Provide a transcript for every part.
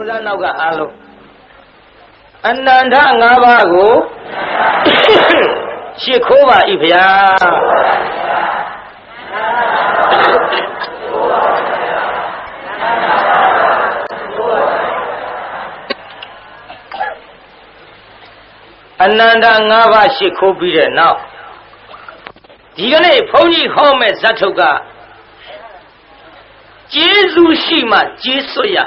Susa Nauga Alo Ananda Ngavago Shikova Ivya Ananda Ngava Shikobi now. Digane Pony Home Zatoga Jesu Shima Jesuya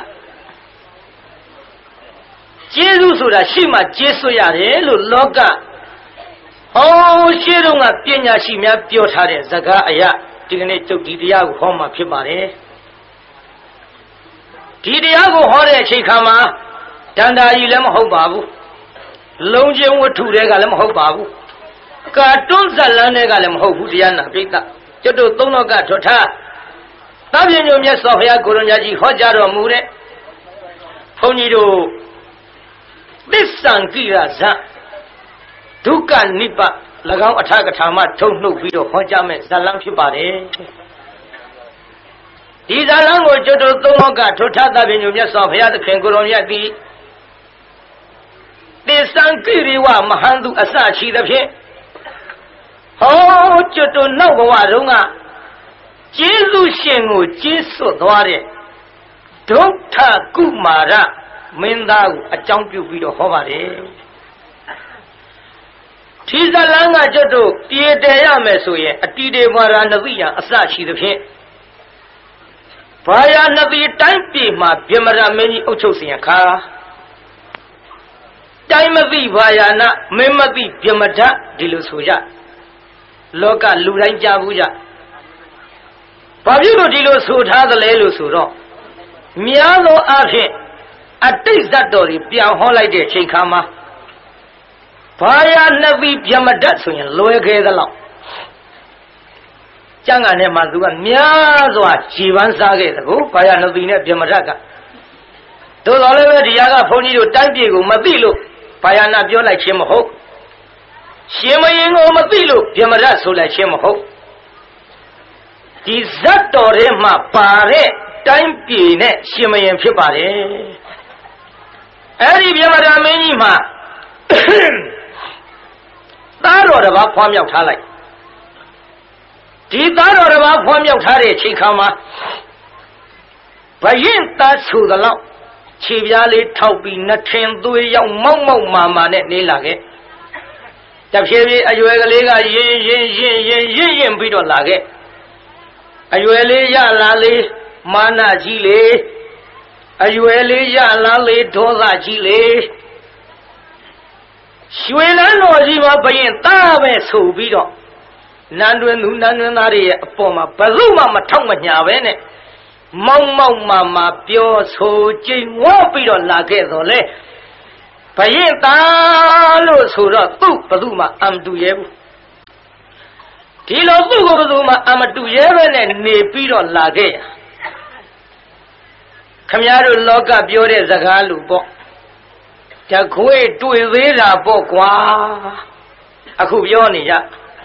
Jesu Sura Shima Jesuya Helu Loga Oh Shirunga Pina Shimia Piotare Zaga Aya Digane to Gidiago Homa Pibare Gidiago Hore Chikama Danda Ilem Hobabu Longe to Regalem Hobabu Cartoon Zalane Galem Hobudiana Pita Jodo Tonoga Tota Tabian Sofia Gurunaji Hojaro Mure Ponido This Sangira Za Duka Nipa Lagao Atakatama Tono Video Hojame Zalam Pibare These are language Jodo Tonoga Tota Tabian Sofia the Kanguronia This Sankiriwa Mahandu Asachi the Pin Oh, Jodo Novarunga Jesu Shengu Jesu Dware Dokta Kumara Minda a champion video Hovare Tiza Langa Jodo Tiedea Mesoye a Tide Maranavia Asachi the Pin Paya Navi Time Ma Bimara many Ochosiaka Time of the Vayana Memati Bimata Dilusuja Loka Luran Jabuja Pabulo Dilo Sudha the Lelu Suro Miano Ahe at this that dory Pia Holiday Chikama Paya Navi Piamadatsu and Loeke the Law Changane Mazuan Miazwa Chivan Sage the go Paya Navina Piamadaka Those all over the Yaga Pony to Tantigo Mabilo Paya Nabio like Shemaho Shemayin or Mabilo, Yamarasu like Shemaho. Dizatore ma pare, time pine, Shemayin Pibare. Eri Yamaramini ma. That or about Pom of Tale. Did that or about Pom of Tare, Chikama? Bayin that's who the law. Chiviali Taupi, Natin, do young Momo Mamma, Nilage. Tapshevi Ayuelega Yin Bido Lage Ayuele Yalale Mana Gile Ayuele Yalale Doza Gile Shuela Nojima Bayan Tame Subido Nanduanari Poma Bazuma Matoma Yavene Mama Mama Pio So Jin Wapido Lage Dole Payenta lo sura tu paduma am du yebu Tilo tu paduma am du yebene ne piro lage ya Kamyaru loka biore zagalu bo Jakwe tui vira bo kwa Aku bioni ya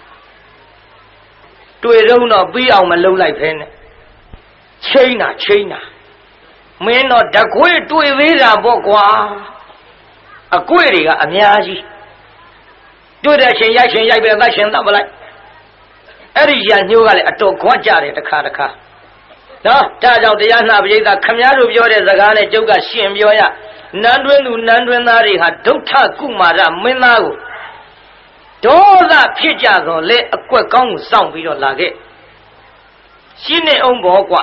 Tui rauno biao malu lai pene China Meno jakwe tui vira bo kwa A query a miaji. Do that she yakin yabe lashing double like Erian knew a to quajari the Karaka. No, Taj out the Yana Vida, Kamaru Yore Zagane, Joga, Shim Yoya, Nandrenari had Dota Kumara, Minago. Doza Pijazo let a quick gong sound video lage. Shine on Bogua.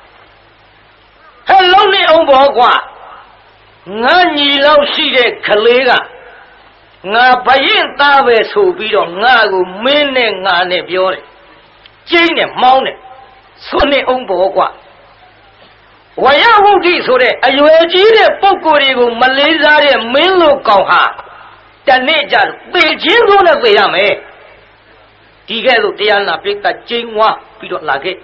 Hello, on Bogua. Nani Lao Shide Kalega. Nga Bayin Tawe Subido, Nago, Mene Nane Biore. Jane Mountain. Sonne on Bogua. Waya Wudi Sore, a Yuajide Pokorigo, Malaysia, Milo Kauha. The nature, Beijing on the Yame. Tigelo Diana picked a Jingwa, Pido Lage.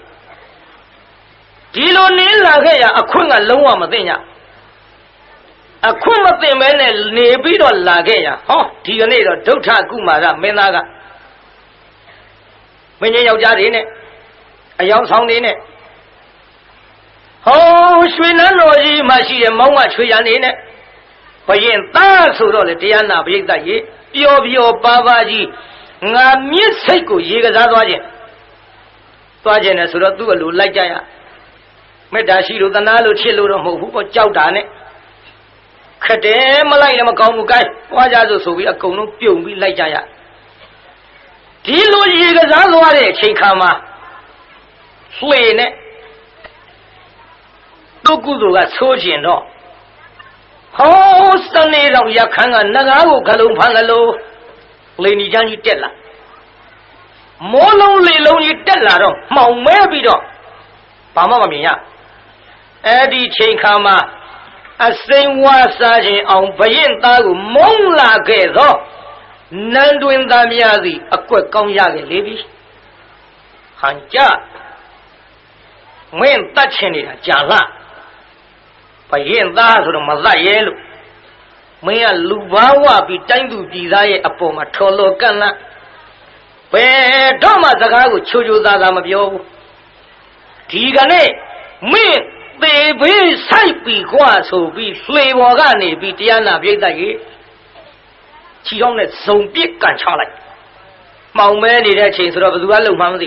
Dilo Nilagea, a Kunga Loa Madena. A Kuma de Mene, Nebido Lagea, oh, Tionado, Dota Kumara, Menaga. When you are in it, a young sound in it. 好，水南罗伊嘛是毛啊吹人呢，不因打出了这样那别的也，表爸爸的，俺没吃过一个啥多钱呢？说了多个路来家呀，没打西路的哪路铁路的模糊个交战呢？可这么来那么高不该，我家就所谓的工农表妹来家呀，这路一个啥多的去看嘛，所以呢。都顾着个抽钱了，好生来让人看看那个我看龙盘个喽，雷你讲你跌了，毛龙雷龙你跌了咯，毛没比着，爸妈明呀，的钱看嘛，生活啥钱昂不应打个猛拉给着，难顿咱们样子国讲下个里边，寒假，我打钱的讲了。不因打出了么子耶路，没有路把我比战斗比赛也不嘛脱落干了，别他妈这个求咱们表，第一个呢，没得被晒比挂手比水我干的比这样那边的也，其中呢手别干差来，毛没你的钱说了不是俺路旁的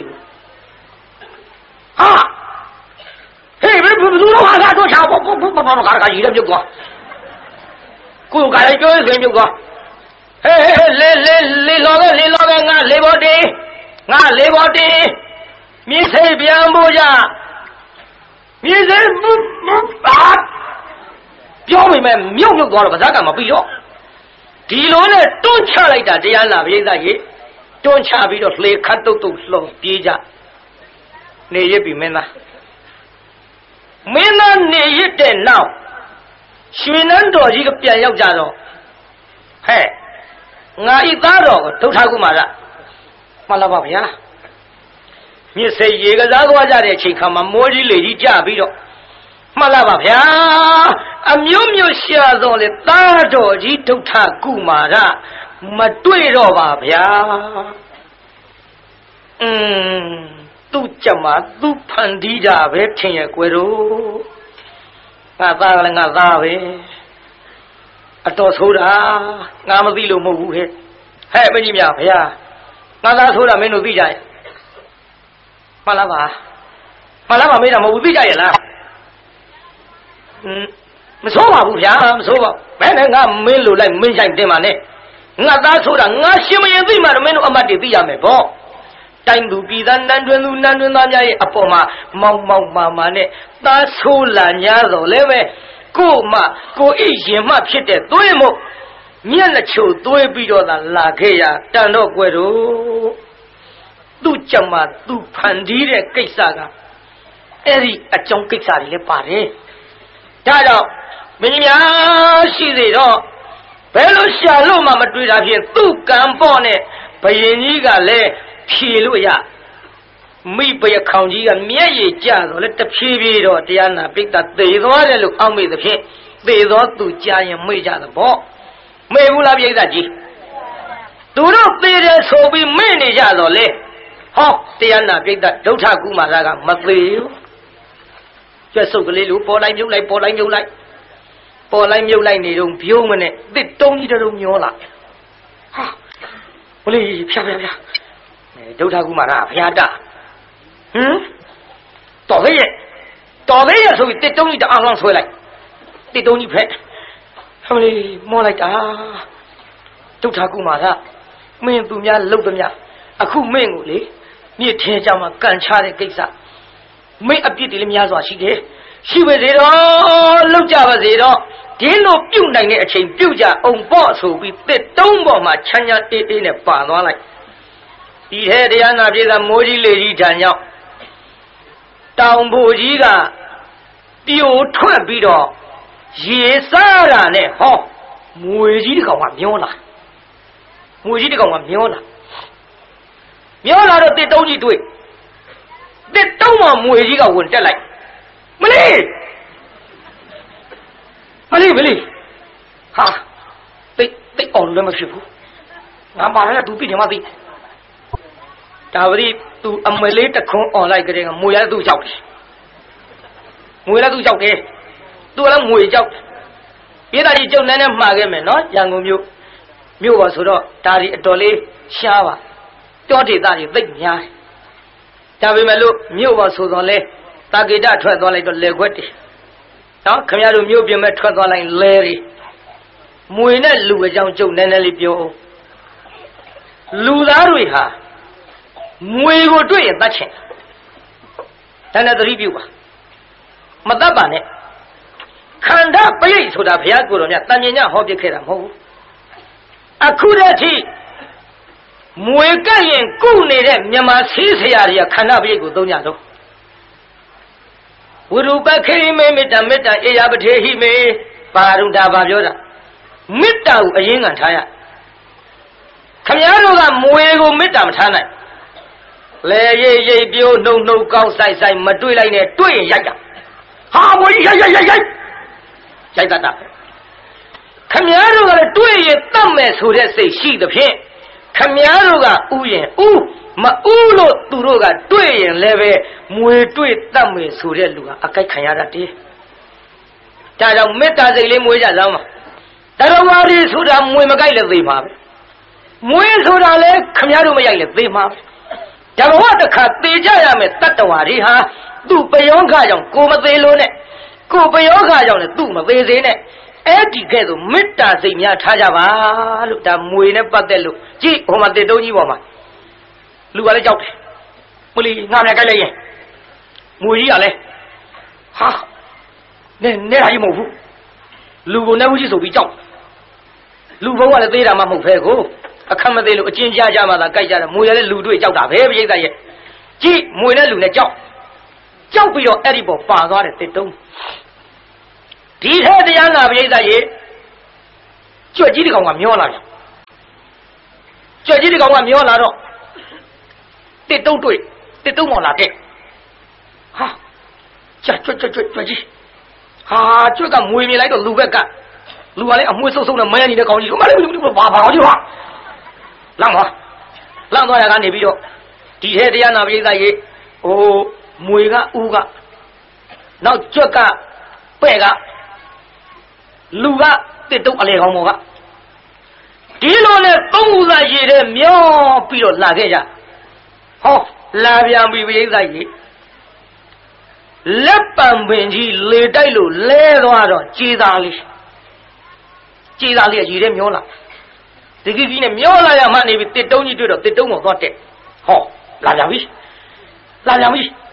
啊。嘿，不是话啥多长，不，嘎一人就过，กู干了就一人就过，嘿，来老个，俺来不的，你随便不呀？你这不啊？表妹们苗过了，不咋干嘛不要？地路呢，都吃来的这样那边的也，都吃比较来看都老别家，你也比没呢？没那你一点闹，谁能多一个边要家着？嘿，俺一打着都差过嘛了，嘛老宝呀，你是一个人多家的情况嘛，莫的累的家比着，嘛老宝呀，苗下着的打着的都差过嘛了，嘛对着吧呀，都怎么都盘地家呗，听也贵喽。俺咋呗？多抽的，俺们地路没误嘿，还没你苗呗呀？俺咋抽的没弄地家呀？马拉巴没什么误地家也了。没错吧？不偏，没错吧？反正俺没路来没想对嘛呢。俺咋抽的？俺什么也对嘛都没弄，俺妈的地家没包。单独比咱南村咱家也不嘛，毛呢，打出人家走来呗，过一些嘛撇的对么？免了球队比较的拉开呀，当到贵州，都怎么都盘地的给啥个？种给啥的把的，家长，明年现在着，白路下路嘛对那片都敢报呢，不然你个来。披露呀，没不要抗击个免疫加入了这批评着这样呢，被他对多的路安慰的片，对多都家人没家的包，没有那边的机，都让对的筹备没你家入来，好这样呢，被他都差姑妈那个没对哟，这收个来路波来牛来那种表们呢，这东西这种牛了，啊，我来啪。都差姑妈那偏大，到底也属于这东西的安上出来，这东西偏，他们的莫来打，都差姑妈那，没人都伢漏的伢，苦没我嘞，你听讲嘛，干差的给啥？没别的伢说是的，是为这个漏家吧这个，电脑表来的钱表价红包手比这东包嘛，全家一呢把拿来。以前这样那边的摩羯类的战nhau，当摩羯个表传比着也啥了呢？好，摩羯的个我苗了，苗了的这东西对，这东嘛摩羯个问题来，没哩，哈，对哦，那么师傅，俺马上都比你妈的。大不的都没来得空，来个这个木也都交的， ငွေလည်းသူကြောက်တယ်သူကလည်းငွေကြောက်ပြည်သားကြီးကျုပ်နည်းနည်းမှားခဲ့မယ်နော်ရန်ကုန်မြို့ပါဆိုတော့ဒါဒီအတော်လေးရှားပါတောဒေသတွေသိပ်များတယ်ဒါပေမဲ့လို့မြို့ပါဆိုတော့လဲတာဂိတထွက်သွားလိုက်တော့လေခွက်တယ်နော်ခင်ဗျားတို့မြို့ပြင်မဲ့ထွက်သွားလိုက်လဲတွေမွေနဲ့လူအကြောင်းကျုပ်နည်းနည်းလေးပြောအောင်လူသားတွေဟာမွေကိုတွေ့ရင်တတ်ချင်ဒါနဲ့သတိပြုပါမတတ်ပါနဲ့ခန္ဓာပရိတ်ဆိုတာဘုရားကိုယ်တော်မြတ်တန်မြင်ညဟောပြခဲ့တာမဟုတ်ဘူးအခုတည်းထိမွေကပ်ရင်ကုနေတဲ့မြန်မာဆေးဆရာတွေကခန္ဓာပရိတ်ကိုသုံးကြတော့ဝရုပခေမေမေတ္တာမေတ္တာအေယပထေဟိမေပါရုဒ္ဓဘာပြောတာမေတ္တာကိုအရင်ခံထားရခမည်းတော်ကမွေကိုမေတ္တာမထားနိုင်လေရိပ်ပြိုးနှုံကောင်းဆိုင်မတွေ့လိုက်နဲ့တွေ့ရင်ရိုက်တာဟာမွေရိုက်တတ်တာခမည်းတော်ကလည်းတွေ့ရင်တတ်မယ်ဆိုတဲ့စိတ်ရှိသဖြင့်ခမည်းတော်ကဥရင်ဥမဥလို့သူတို့ကတွေ့ရင်လည်းပဲမွေတွေ့တတ်မယ်ဆိုတဲ့လူကအကြိုက်ခံရတတ်တယ်ဒါကြောင့်မေတ္တာစိတ်လေးမွေးကြစမ်းပါတရားဝါဒီဆိုတာမွေမကြိုက်လည်းသိမှာပဲမွေဆိုတာလည်းခမည်းတော်မရိုက်လည်းသိမှာပဲဒါဘဝတစ်ခါသေကြရမယ်တတ္တဝါတွေဟာသူ့ပယောဂကြောင့်ကိုမသေးလို့နဲ့ကိုပယောဂကြောင့်လည်းသူ့မသေးစေနဲ့အဲ့ဒီကဲ့သို့မေတ္တာစိတ်များထားကြပါလို့ဒါမွေနဲ့ပတ်သက်လို့ကြည့်ဟိုမှာတေတုံးကြီးပေါ်မှာလူကလည်းကြောက်တယ်မလီငါမြကြိုက်လိုက်ရင်မွေကြီးကလည်းဟာနဲဟာကြီးမဟုတ်ဘူးလူကိုနဲ့ဘူးကြီးဆိုပြီးကြောက်လူဘုံကလည်းသေးတာမှမဟုတ်ဖဲကိုအခက်မသေးလို့အချင်းကြားကြမှသာကြိုက်ကြတယ်မွေလည်းလူတွေ့ကြောက်တာပဲပြိဿရဲ့ကြည့်မွေနဲ့လူနဲ့ကြောက်ပြီးတော့အဲ့ဒီပေါ်ပါသွားတယ်တေတုံးဒီထဲတရားနာပြိဿရဲ့ကြွက်ကြီးတကောင်ကမျောလာပြန်ကြွက်ကြီးတကောင်ကမျောလာတော့တေတုံးတွေ့တေတုံးပေါ်လာတဲ့ဟာကြွက်ကြီးဟာကြွက်ကမွေမြင်လိုက်တော့လူဘက်ကလူကလည်းအမွှေးဆုပ်နဲ့မယနေတဲ့ကောင်ကြီးတို့မလေးဘာကောင်ကြီးဟာလမ်းသွားရကနေပြီးတော့ဒီထဲတရားနာပြိဿရဲ့ဟိုမွေကဥကနောက်ကြွက်ကပဲ့ကလူကတစ်တုပ်အလေကောင်ပေါ်ကဒီလိုနဲ့သုံးခုသာရည်တဲ့မျောပြီးတော့လာခဲ့ကြဟောလာပြန်ပြီပြိဿကြီးလက်ပံပင်ကြီးလေတိုက်လို့လဲသွားတော့ကြေးသားလေးရည်တဲ့မျောလာဒီကြီးနဲ့မျောလာရမှနေပြီတစ်တုံးကြီးတွေ့တော့တစ်တုံးပေါ်သွားတက်ဟောလာပြန်ပြီဟေး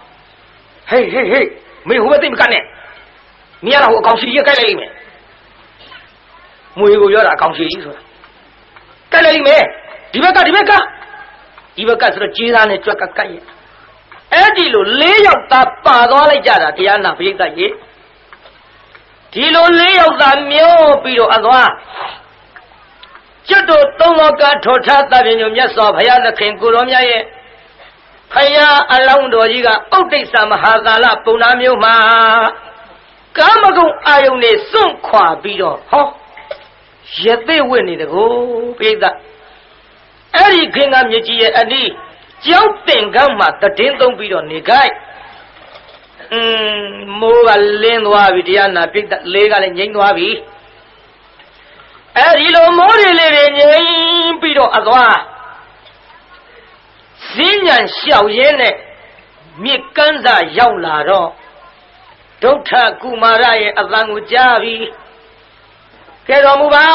မေဟိုဘက်သိမကနဲ့မင်းရတော့အကောင်စီကြီးကြိုက်လိုက်လိမ့်မယ်မွေကိုပြောတာအကောင်စီကြီးဆိုတာကြိုက်လိုက်လိမ့်မယ်ဒီဘက်ကဆိုတော့ကြေးသားနဲ့ကြွက်ကကြိုက်ရဲ့အဲ့ဒီလို၄ယောက်သားပါသွားလိုက်ကြတာတရားနာပရိသတ်ကြီးဒီလို၄ယောက်သားမျောပြီးတော့အသွားကျွတ်တို့သုံးလောကထောထားသဗ္ဗညုမြတ်စွာဘုရားသခင်ကိုရောမြတ်ရဲ့ဖယားအလောင်းတော်ကြီးကဥဒိစ္စမဟာကာလပုံနာမျိုးမှာကာမဂုဏ်အာယုန်နဲ့စွန့်ခွာပြီးတော့ဟောရသေးဝိနေတကိုပြိဿအဲ့ဒီခင်ကမြကြီးရဲ့အနီးကျောင်းတင်ကမ်းမှာတည်င်းသုံးပြီးတော့နေကြိုက်မိုးကလင်းသွားပြီတရားနာပြိဿလေးကလည်းငြိမ်းသွားပြီအဲ့ဒီလိုမိုးတွေလေးတွေငြိမ်းပြီးတော့အသွားဈဉ္ဉံလျှောက်ရင်းနဲ့မြစ်ကမ်းစာရောက်လာတော့ဒုဋ္ဌကုမာရရဲ့အသံကိုကြားပြီးကဲတော်မူပါ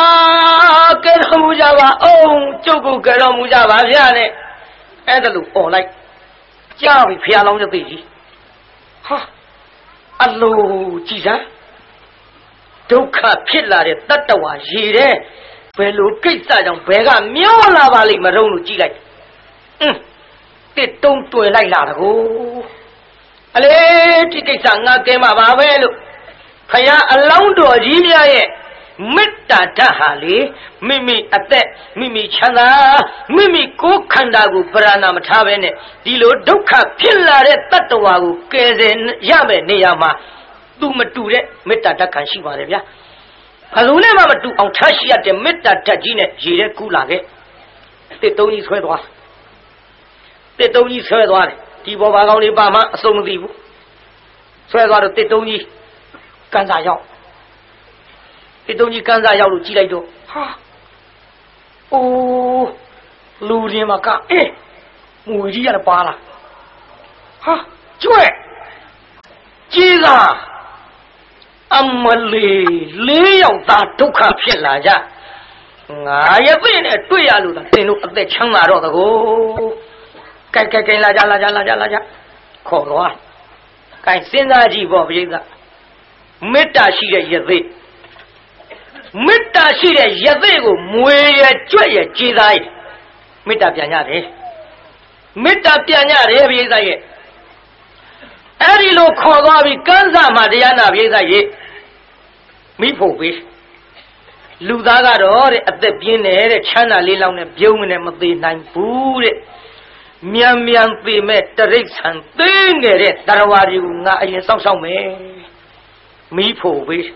အောင်ကျုပ်ကိုကဲတော်မူကြပါဗျာနဲ့အဲ့ဒါလို့អော်လိုက်ကြားပြီဖျားလောင်းတဲ့သိကြီးဟာအလိုကြည်စမ်းဒုက္ခဖြစ်လာတဲ့တတ္တဝါရည်တဲ့ဘယ်လိုကိစ္စကြောင့်ဘယ်ကမျောလာပါလိမ့်မတော့လို့ကြည်လိုက်တစ်တုံးတွေ့လိုက်လာတကိုအလေဒီကိစ္စငါကဲမှာပါပဲလို့ခရအလောင်းတော်ကြီးများရဲ့မေတ္တာဓာတ်ဟာလေမိမိအသက်မိမိချမ်းသာမိမိကိုယ်ခန္ဓာကိုပရဏာမထားပဲနဲ့ဒီလိုဒုက္ခဖြစ်လာတဲ့တတ္တဝါကိုကယ်ဆယ်ရမယ်နေရာမှာသူမတူတဲ့မေတ္တာဓာတ်ခံရှိပါတယ်ဗျာဘယ်လိုနဲ့မှမတူအောင်ထားရှိရတဲ့မေတ္တာဓာတ်ကြီးနဲ့ရေတဲ့ကူးလာခဲ့တစ်တုံးကြီးဆွဲသွားတယ်ဒီပေါ်ဘာကောင်းလေးပါမှအစုံမသိဘူးဆွဲသွားတော့တစ်တုံးကြီးကန်းစာရောက်တစ်တုံးကြီးကန်းစာရောက်လို့ကြည့်လိုက်တော့ဟာအိုးလူရင်းမှာကမွေကြီးရတယ်ပါလားဟာကျွဲ့ကြီးသားအမလေး၄ယောက်သားဒုက္ခဖြစ်လာကြငါရဲ့ပြင်းနဲ့တွေ့ရလို့သာတင်တို့အသက်ချမ်းသာတော့တကောကဲလာကြခေါ်တော့ကဲစဉ်းစားကြည့်ပေါ့ပြိဿမေတ္တာရှိတဲ့ရသေးမေတ္တာရှိတဲ့ရသေးကိုမွေရကြွက်ရကြည်သားရဲ့မေတ္တာပြန်ရတယ်မေတ္တာပြန်ရတယ်ပြိဿရဲ့အဲ့ဒီလိုခေါ်သွားပြီးကန်းစာမှာတရားနာပြိဿရဲ့မိဖို့ပေးလူသားကတော့တဲ့အသက်ပြင်းနေတဲ့ချမ်းသာလေးလောင်းနဲ့ပြုံးမနဲ့မသေးနိုင်ဘူးတဲ့မြန်ပေမဲ့တရိษံသိငယ်တဲ့တရားတွေကိုငါအရင်စောင့်ရှောက်မယ်မိဖို့ပေး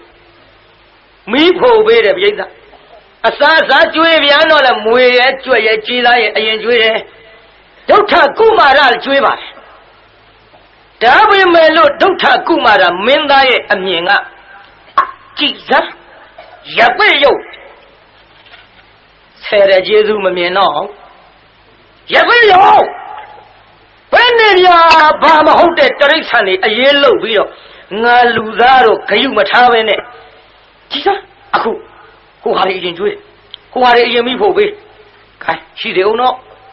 တယ်ပြိဿအစားကျွေးပြန်တော့လဲမွေရဲ့ကြွက်ရဲ့ကြည်သားရဲ့အရင်ကျွေးတယ်ဒုဋ္ဌကုမာရကျွေးပါတယ်ဒါပေမဲ့လို့ဒုဋ္ဌကုမာရမင်းသားရဲ့အမြင်ကကြည်စမ်းရပိရုပ်ဆယ်ရကျေးဇူးမမြင်တော့ရပိရုပ်ဘယ်နေရဘာမဟုတ်တဲ့တရိษံတွေအရေးလုပ်ပြီးတော့ငါလူသားတို့ဂယုမထားပဲနဲ့ကြည်စမ်းအခုဟိုဟာတွေအရင်ကျွေးဟိုဟာတွေအရင်မိဖို့ပေးခိုင်းရှိသေးအောင်တော့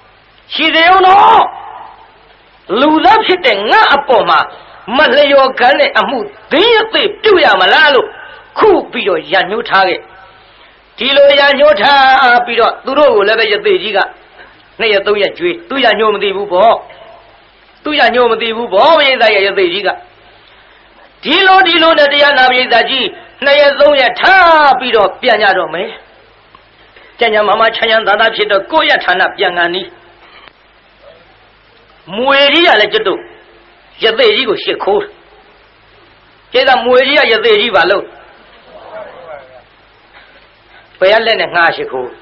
လူသားဖြစ်တဲ့ငါအပေါ်မှာမလျော်ခံတဲ့အမှုသိရသိပြုတ်ရမလားလို့ခုပြီးတော့ရညှိုးထားခဲ့ဒီလိုရညှိုးထားပြီးတော့သူတို့ကိုလည်းပဲရသေးကြီးက2ရက်3ရက်ကျွေးသူရညှိုးမသိဘူးပေါ့ဘိယိသရဲ့ရသေးကြီးကဒီလိုနဲ့တရားနာဘိယိသကြီး2ရက်3ရက်ထားပြီးတော့ပြန်ကြတော့မယ်ကျန်မချမ်းသာဖြစ်တော့ကိုယ့်ရဌာနပြန်ကန်နီးမွေကြီးကလည်းကျွတ်တို့ရသေးကြီးကိုရှစ်ခိုးကျဲကမွေကြီးကရသေးကြီးပါလို့ဘယ်ရလက်နဲ့ငှားရှစ်ခိုး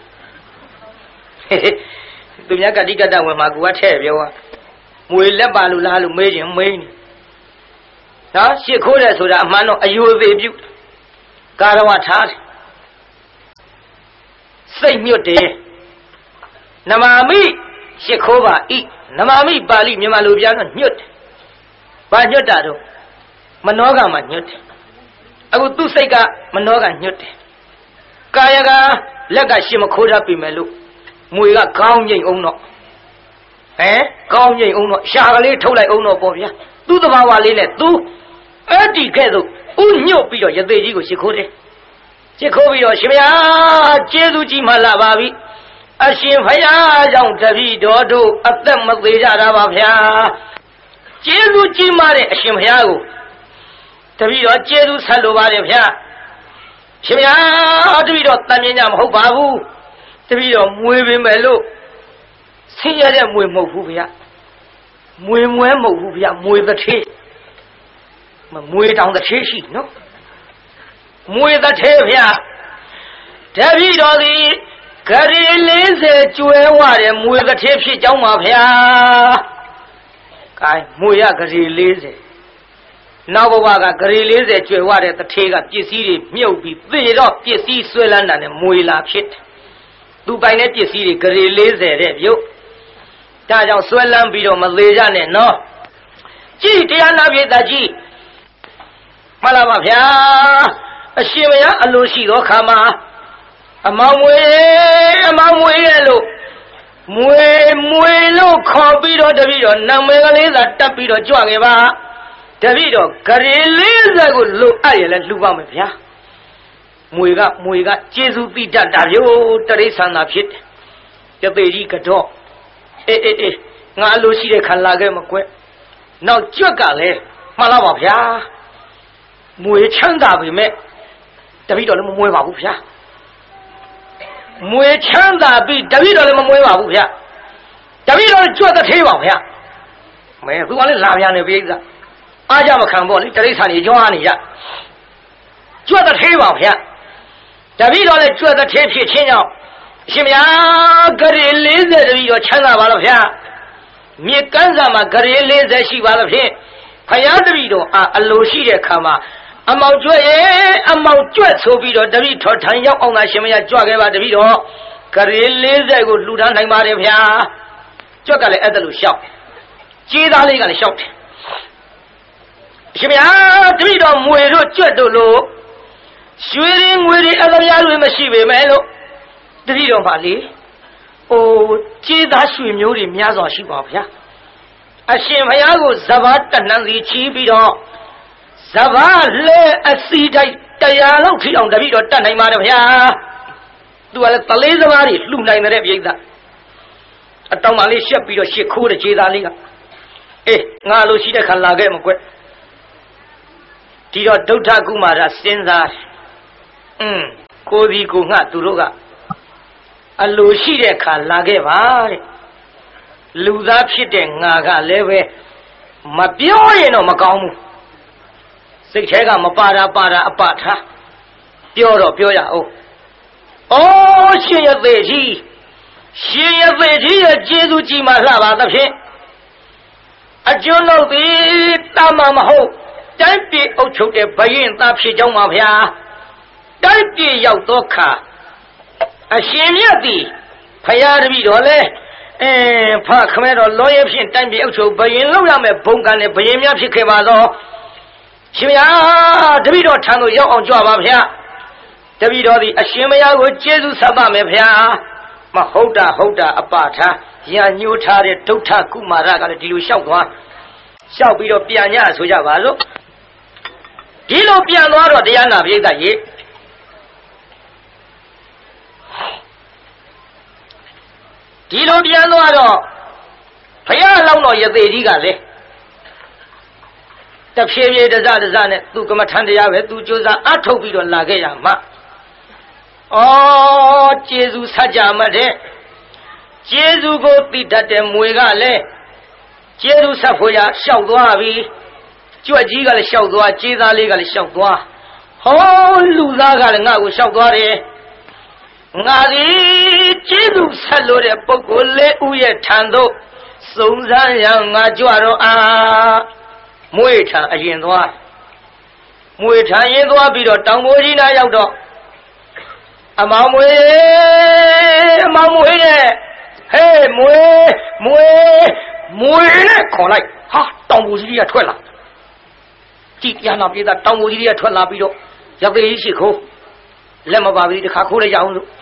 သူများကတိကတဝင်မှာကိုကထဲ့ပြောမွေလက်ပါလို့လားလို့မေးခြင်းမေးနေနော်ရှစ်ခိုးတယ်ဆိုတာအမှန်တော့အယိုသေးပြုကာရဝထားတယ်စိတ်ညွတ်တယ်နမာမိရှစ်ခိုးပါဤနမာမိပါဠိမြန်မာလိုပြန်တော့ညွတ်တယ်ဘာညွတ်တာတော့မနောကမှာညွတ်တယ်အခုသူ့စိတ်ကမနောကညွတ်တယ်ကာယကလက်ကရှင်မခိုးတတ်ပြီမဲ့လို့မွေကကောင်းငိမ့်အောင်တော့ကောင်းငိမ့်အောင်တော့ရှာကလေးထုတ်လိုက်အောင်တော့ပေါ့ဗျာသူ့တဘာဝလေးနဲ့သူအဲ့ဒီကဲ့သို့ဥညွတ်ပြီးတော့ရသေးကြီးကိုရှ िख ိုးတယ်ရှ िख ိုးပြီးတော့ရှင်ဗျာကျေးဇူးကြီးမှလာပါပြီအရှင်ဖယားကြောင့်တပည့်တော်တို့အသက်မသေးကြတာပါဗျာကျေးဇူးကြီးမှတဲ့အရှင်ဖယားကိုတပည့်တော်ကျေးဇူးဆက်လိုပါတယ်ဗျာရှင်ဗျာတပည့်တော်တန်မြင်ကြမဟုတ်ပါဘူးတပည့်တော်မွေပင်မယ်လို့ဆင်းရဲတဲ့မွေမဟုတ်ဘူးဗျာမွေမွဲမဟုတ်ဘူးဗျာမွေတစ်ထေးမွေတောင်တစ်ထေးရှိနော်မွေတစ်ထေးဗျာတပည့်တော်သည်ဂရီ40ကျွဲဝတဲ့မွေတစ်ထေးဖြစ်ကြောင်းပါဗျာကဲမွေရဂရီ40နောက်ဘဝကဂရီ40ကျွဲဝတဲ့တစ်ထေးကပစ္စည်းတွေမြုပ်ပြီးသေတော့ပစ္စည်းဆွဲလန်းတာနဲ့မွေလာဖြစ်တယ်သူပိုင်တဲ့ပစ္စည်းတွေဂရီ40တဲ့ပြုတ်ဒါကြောင့်ဆွဲလန်းပြီးတော့မသေးကြနဲ့နော်ကြည်တရားနာပိသကြီးမှန်လားပါဗျာအရှင်မယားအလိုရှိသောခါမှာအမောင်မွေရဲ့လို့မွေလို့ခေါ်ပြီးတော့တပည့်တော်နာမည်ကလေးသာတက်ပြီးတော့ကြွခဲ့ပါတပည့်တော်ဂရီ40ကိုလိုအပ်ရလဲလှူပါမယ်ဗျာမွေကကျေးဇူးတိတတ်တာဗျို့တရိษံသာဖြစ်တယ်ရသေးကြီးကတော့အေးငါအလိုရှိတဲ့ခါလာခဲ့မကွက်နောက်ကြွက်ကလည်းမှန်လားပါဗျာမွေချမ်းသာပြီမဲ့တပည့်တော်လည်းမမွေးပါဘူးဗျာမွေချမ်းသာပြီတပည့်တော်လည်းမမွေးပါဘူးဗျာတပည့်တော်ကြွက်တဲ့သေးပါဗျာမဲသူကလည်းလာပြန်နေပြီဣဇအားကြမခံပေါ့လေတရိษံကြီးကြွားနေကြကြွက်တဲ့သေးပါဗျာတပည့်တော်လည်းကြွက်တဲ့သေးဖြစ်ချင်းကြောင့်ရှင်ဗျာဂရီ40တပည့်တော်ချမ်းသာပါလားဗျာမြေကန်းစာမှာဂရီ40ရှိပါလားဖြင့်ဖယားတပည့်တော်အလိုရှိတဲ့ခါမှာအမောင်ကျွဲ့ရဲ့အမောင်ကျွဲ့ဆိုပြီးတော့တပည့်တော်ထံရောက်အောင်သာရှင်မရကြွခဲ့ပါတပည့်တော်ကလေး40ကိုလှူဒါန်းနိုင်ပါတယ်ဗျာကျွဲ့ကလည်းအဲ့ဒါလို့ရှောက်ကြေးသားလေးကလည်းရှောက်တယ်ရှင်ဗျာတပည့်တော်မွေတို့ကျွဲ့တို့လို့ရွှေရင်းငွေတွေအသမားတွေမရှိပေမဲ့လို့တပည့်တော်ပါလေကြေးသားရွှေမျိုးတွေများစွာရှိပါဗျာအရှင်ဘုရားကိုဇဘာတဏ္ဍစီချီးပြီးတော့ဇဘာလဲအစီတိုက်100လောက်ထိအောင်တပည့်တော်တတ်နိုင်ပါတယ်ဗျာသူကလည်းတလေးသမားတွေလှူနိုင်တဲ့ပြိဿအတောင်မှလေးရှက်ပြီးတော့ရှစ်ခိုးတဲ့ခြေသားလေးကငါလိုရှိတဲ့ခါလာခဲ့မကွက်ဒီတော့ဒုဋ္ဌကုမာရစဉ်းစားကိုဒီကိုငှသူတို့ကအလိုရှိတဲ့ခါလာခဲ့ပါတဲ့လူသားဖြစ်တဲ့ငါကလည်းပဲမပြောရင်တော့မကောင်းဘူးစိတ်ထဲကမပါတာအပထားပြောတော့ပြောရအောင်ရှင်ရသေးကြီးရဲ့ကျေးဇူးကြီးမှလှပါသဖြင့်အကျွန်းတို့သည်တာမမဟုတ်တိုင်းပြည်အုပ်ချုပ်တဲ့ဘရင်သားဖြစ်ကြောင်းပါဗျာတိုင်းပြည်ရောက်သောခါအရှင်မြတ်သည်ဖယားတပည့်တော်လဲဖခမဲတော်လောရဲဖြင့်တိုင်းပြည်အုပ်ချုပ်ဘရင်လောက်ရမယ်ဘုံကံနဲ့ဘရင်များဖြစ်ခဲ့ပါသောရှင်ဗျာတပည့်တော်ထံသို့ရောက်အောင်ကြွပါဗျာတပည့်တော်သည်အရှင်မယားကိုကျေးဇူးဆက်ပါမယ်ဗျာမဟုတ်တာအပထားရညှိုးထားတဲ့ဒုဋ္ဌကုမာရကလည်းဒီလိုလျှောက်ပြီးတော့ပြန်ညဆိုကြပါစို့ဒီလိုပြန်သွားတော့တရားနာပိဋကရေဒီလိုပြန်သွားတော့ဘုရားလောင်းတော်ရသေးကြီးကလည်းတဖြည်းဖြည်းတစနဲ့သူကမ္မထန်တရားပဲသူကြိုးစားအထုတ်ပြီးတော့လာခဲ့ရမှာကျေးဇူးဆက်ကြမှတဲ့ကျေးဇူးကိုသိတတ်တဲ့မွေကလည်းကျေးဇူးဆက်ဖို့ရလျှောက်သွားပြီကြွက်ကြီးကလည်းလျှောက်သွားကျေးသားလေးကလည်းလျှောက်သွားလူသားကလည်းငါ့ကိုလျှောက်သွားတယ်ငါဒီကျေးဇူးဆက်လို့တဲ့ပုဂ္ဂိုလ်လေးဦးရဲ့ထံသို့စုံစမ်းရငါကြွတော့မွေထံအရင်သွားပြီးတော့တောင်ပေါ်ကြီးနားရောက်တော့အမောင်မွေနဲ့ဟေးမွေနဲ့ခေါ်လိုက်ဟာတောင်ပေါ်ကြီးကထွက်လာကြည်ပြန်လာပြေးတာတောင်ပေါ်ကြီးကထွက်လာပြီးတော့ရသေးကြီးရှိခိုးလက်မပါဘူးတခါခိုးလိုက်ကြအောင်လို့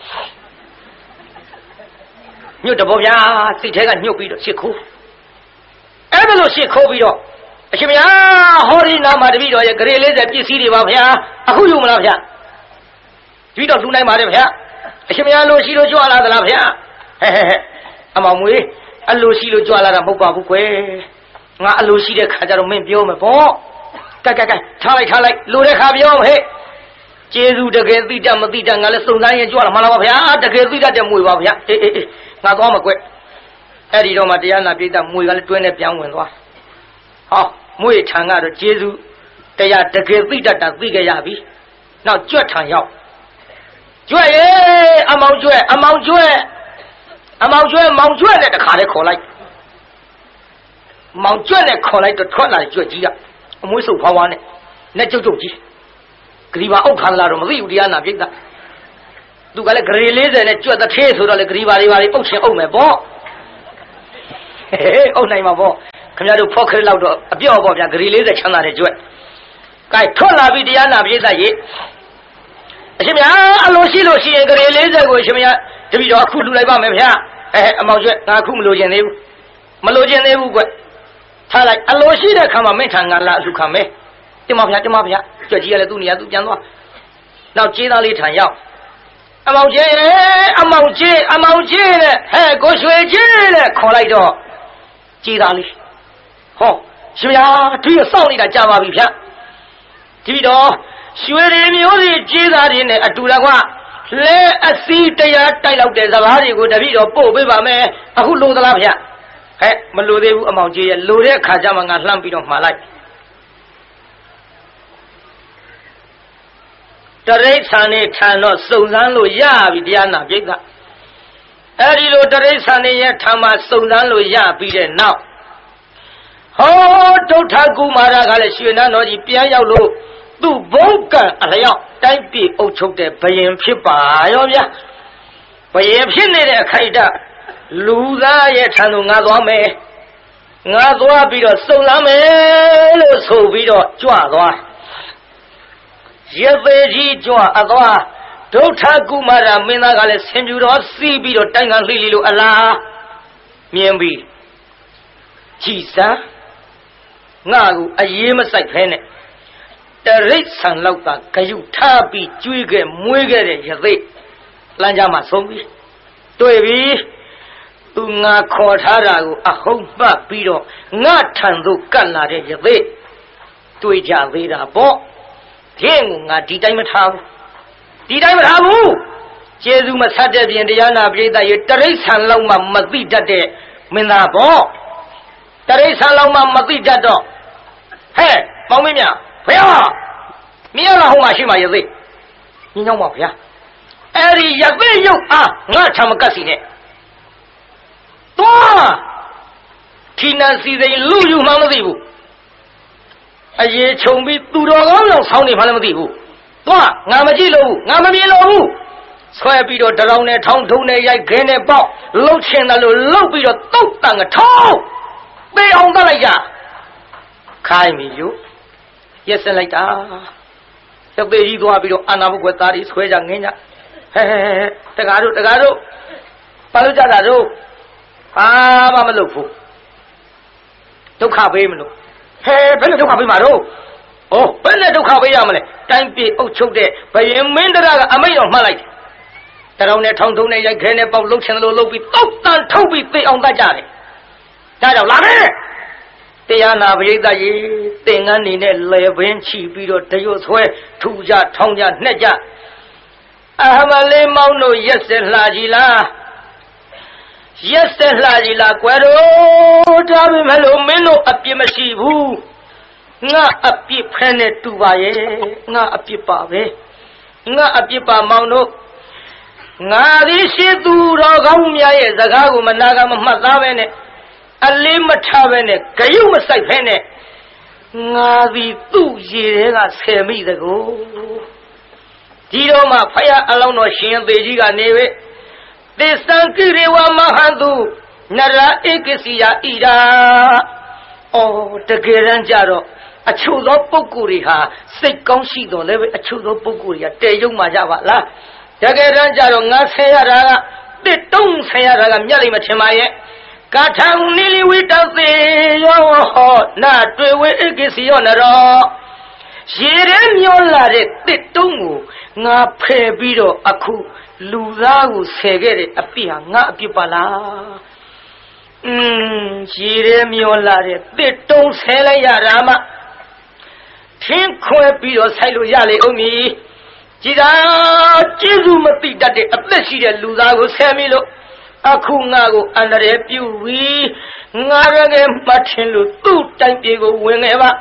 ညွတ်တဘောဗျာစိတ်ထဲကညှုတ်ပြီးတော့ရှစ်ခိုးအဲ့ဒါလို့ရှစ်ခိုးပြီးတော့အရှင်ဗျာဟောဒီနာမှာတပည့်တော်ရဲ့ဂရေ40ပစ္စည်းတွေပါဗျာအခုယူမလားဗျာဒီတော့လှူနိုင်ပါတယ်ဗျာအရှင်ဗျာလို့ရှိလို့ကြွလာသလားဗျာဟဲ့အမောင်မွေအလိုရှိလို့ကြွလာတာမဟုတ်ပါဘူးကွယ်ငါအလိုရှိတဲ့ခါကျတော့မင်းပြောမယ်ပေါ့ကဲထားလိုက်လိုတဲ့ခါပြောမယ်ဟဲ့ကျေးဇူးတကယ်သိတတ်မသိတတ်ငါလည်းစုံစမ်းရင်ကြွလာမှာလားပါဗျာတကယ်သိတတ်တဲ့မွေပါဗျာအေးငါသွားမှာကွယ်အဲ့ဒီတော့မှတရားနာပိဋကမွေကလည်းတွင်းနဲ့ပြန်ဝင်သွားမွေထံကတော့ကျေးဇူးတရားတကယ်သိတတ်တာသိကြရပြီနောက်ကြွက်ထံရောက်ကြွက်ရေအမောင်ကြွက်မောင်ကြွက်နဲ့တခါတည်းခေါ်လိုက်မောင်ကြွက်နဲ့ခေါ်လိုက်တော့ထွက်လာကြွက်ကြီးကအမွေးစုပ်ဖွားနဲ့ကျုပ်ကြီးဂရီဘာအုပ်ခံလာတော့မသိဘူးတရားနာပိဋကသူကလည်းဂရီ40နဲ့ကြွက်တစ်ထေးဆိုတော့လေဂရီဘာတွေပါလေအုပ်ရှင်အုပ်မယ်ပေါ့အုပ်နိုင်မှာပေါ့ခင်ဗျားတို့ဖောက်ခရလောက်တော့အပြော့ပေါ့ဗျာဂရီ40ချမ်းသာတဲ့ကြွက်ကဲထွက်လာပြီတရားနာပိဋကရေအရှင်ဗျာအလိုရှိလို့ရှိရင်ဂရေ40ကိုအရှင်ဗျာတပည့်တော်အခုလှူလိုက်ပါမယ်ဗျာအမောင်ကျွဲ့ငါအခုမလိုချင်သေးဘူးကွထားလိုက်အလိုရှိတဲ့ခါမှာမင်းထံငါလာအလှခံမယ်တင်ပါဗျာကြွက်ကြီးကလည်းသူ့နေရာသူပြန်သွားနောက်ကျေးသားလေးထံရောက်အမောင်ကျေးတဲ့ကိုရွှေကျေးတဲ့ခေါ်လိုက်တော့ကျေးသားလေးရှင်ဗျာဒီရစောင့်နေတာကြာပါပြီဗျာတပည့်တော်ရွှေတွေမျိုးတွေကျေးသားတွေနဲ့အတူတကွလဲအစီတရားတိုက်လောက်တဲ့စကားတွေကိုတပည့်တော်ပို့ပေးပါမယ်အခုလိုသလားဗျမလိုသေးဘူးအမောင်ကြီးရဲ့လိုတဲ့အခါကျမှငါလှမ်းပြီးတော့မှာလိုက်တရိษံနဲ့ထံတော့စုံစမ်းလို့ရပြီတရားနာပိဋကအဲ့ဒီလိုတရိษံနဲ့ရဲ့ထံမှာစုံစမ်းလို့ရပြီးတဲ့နောက်好，周他姑妈那个来学那脑子边要路，都不干了呀，单比欧洲的白眼皮吧要呀，白眼皮那点开着，路上也看到俺多没，俺多比着手上没了，手比着抓多，一飞机抓多，周他姑妈那没那个来先就着西比着单干里头阿拉，面比，其实。我阿爷们晒片呢，但日常老板可有他比追个每个人也对，人家嘛说比，对比，都我考察那个阿红把比着，我谈都干那的也对，对家为了包，天我地带没他不，地带没他不，接着嘛差这边的人那边的也但日常老板没对着的没拿包，但日常老板没对着的。嘿，毛妹妹，不要，明了后嘛去嘛也对，你讲毛不要？哎，你也没有啊，我怎么干事呢？多，天南西北路有忙的地步，哎呀，穷比多少个人操你妈那么地步，多，俺们记录，俺们没录，所以比着这种呢，长头呢也给呢包，老钱那路比着都当个头，没红的来家。开没有，也是来的。这北京多比如安那不过大的吹着人家，嘿，这个肉，把路家的肉，啊，妈妈老夫，都咖啡么咯？嘿，本来都咖啡嘛肉，哦，本来都咖啡呀么嘞？单比欧洲的，白人民的那个阿没有嘛来的，然后呢，长头呢也看呢，把路钱的路比都当头比最昂大家的，家长拉呗。这样那不是在于对岸里呢来边去比着只有出来土家、厂家、那家，俺们来毛路也是垃圾啦，也是垃圾啦，怪喽，这边没路没路，阿边没西部，我阿边偏呢杜巴耶，我阿边巴呗，我阿边巴毛路，我的些土着高面也是个我们那个么咋办呢？阿里么差别呢？该有么晒片呢？我的肚子那个菜没得个，知道吗？拍下阿老那现在这个那位，第三个的我马上都那啦一个是呀一啦，哦，这个人家咯，啊，秋到不顾的哈，谁讲许多那位啊，秋到不顾的呀，这种嘛家伙啦，这个人家咯，我猜下那个，这东猜下那个，面里面吃嘛耶？刚才你的味道是要好，那对我一个是要那个，现在苗来的得动物，我配比着阿苦，路上有谁个的阿比啊，我比不啦。现在苗来的得动谁来呀？那么天快比着才路下来欧米，既然记住么对的的，阿不是的路上有谁米了？阿苦我个安那的表位，我那个马天路都单别个问个吧。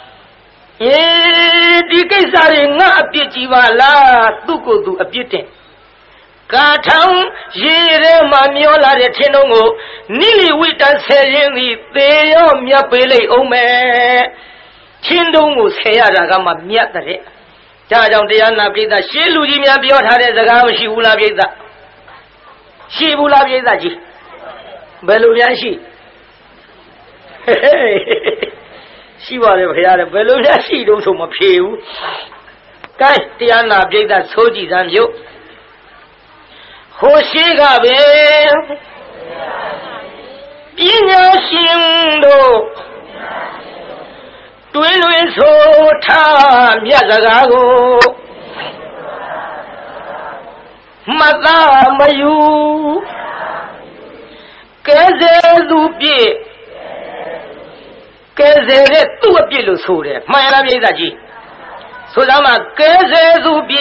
这个啥的我别记完了，都个都别听。刚才现在嘛苗来的听到我，你的为单才人的得要面背来欧美，听到我才呀这个嘛面的嘞。家长这样那边的西路里面表他的这个西湖那边的。西部那边咋去？白鹿原西，嘿嘿，西边的不晓得，白鹿原西都什么屁股？该这样那边的手机上有，河西那边，一年行路，对轮说他面这个。没咋没有，该在路边，该在多边路走的，买那边咋去？说什么？该在路边，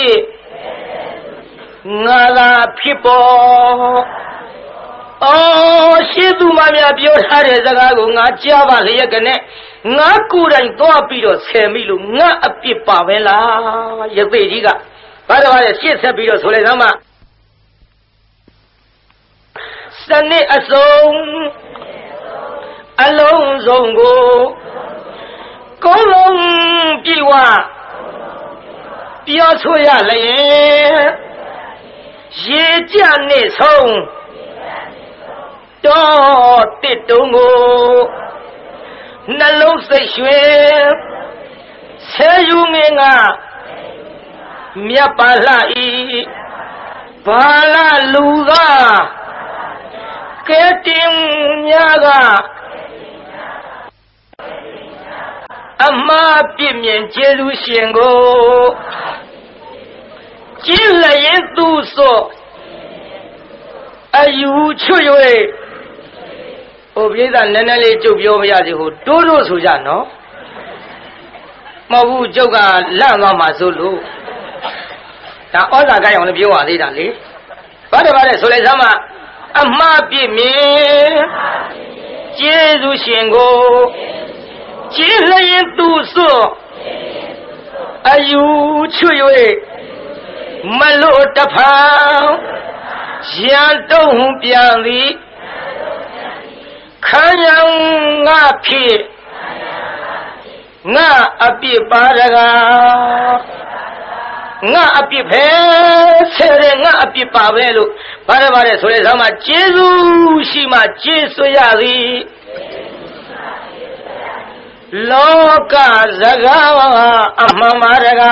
我那皮包，哦，西都嘛面表他的这个我家吧是一个呢，我个人多比着菜没路，我比八万啦，也对这个，把这玩意现在比着出来什么？三年阿松， အလုံးစုံကိုကုန်းလုံးပြေဝပြောဆိုရလျင်ရေကြနေဆုံးတော့တစ်တုံးကိုနှလုံးစိတ်ရွှင်ဆဲယူမင်းကမြတ်ပါလှဤဘာလာလူသာကဲတင်များကအမှားပြည့်မြင်ကျေးဇူးရှင်ကိုကျင်းလျင်သူဆိုအယူချွ၍ဟိုပြိဿနည်းနည်းလေးကျုပ်ပြောမရစီဟိုတိုးတိုးဆိုကြနော်မဟုတ်ဘူးကျုပ်ကလန့်သွားမှာဆိုလို့ဒါဩဇာကိုင်းအောင်လည်းပြောရသေးတာလေဘာတဲ့ဆိုလိုက်စမ်းမအမှားပြည့်မြင်ကျေးဇူးရှင်ကိုကျင်းလျင်သူဆိုအယူချွ၍မလို့တဖန်ရန်တုံးပြန်သည်ခံရငါဖြစ်ငါအပြစ်ပါရကငါအပြစ်ပဲဆဲရဲငါအပြစ်ပါပဲလို့ဘာတဲ့ဆိုတဲ့ဆာမကျေးဇူးရှိမှကျေးဇူးရသည်လောကစကားအမှန်ပါရက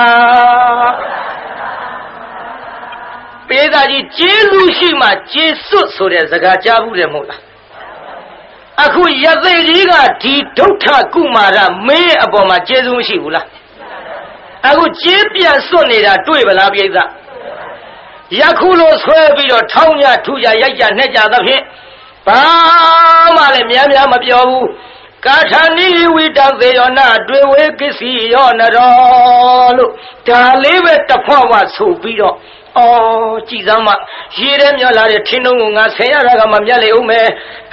ပေးသားကြီးကျေးဇူးရှိမှကျေးဇူးဆိုတဲ့စကားကြားဘူးတယ်မဟုတ်လားအခုရသေကြီးကဒီဒုဋ္ဌကုမာရမင်းရဲ့အပေါ်မှာကျေးဇူးမရှိဘူးလားအခုကျေးပြန်စွတ်နေတာတွေ့ပလားပြိဿယခုလိုဆွဲပြီးတော့ထောင်းကြထူကြရိုက်ကြနှက်ကြသဖြင့်ဘာမှလည်းများမပြောဘူးကာထာနိဝိတသေယောနာတွေ့ဝေကိစီယောနရောလို့ဒါလေးပဲတဖွာဆိုပြီးတော့ကြည်စမ်းမရေထဲမြော်လာတဲ့ထင်းတုံးကိုငါဆင်ရတာကမှမြတ်လေဦးမယ်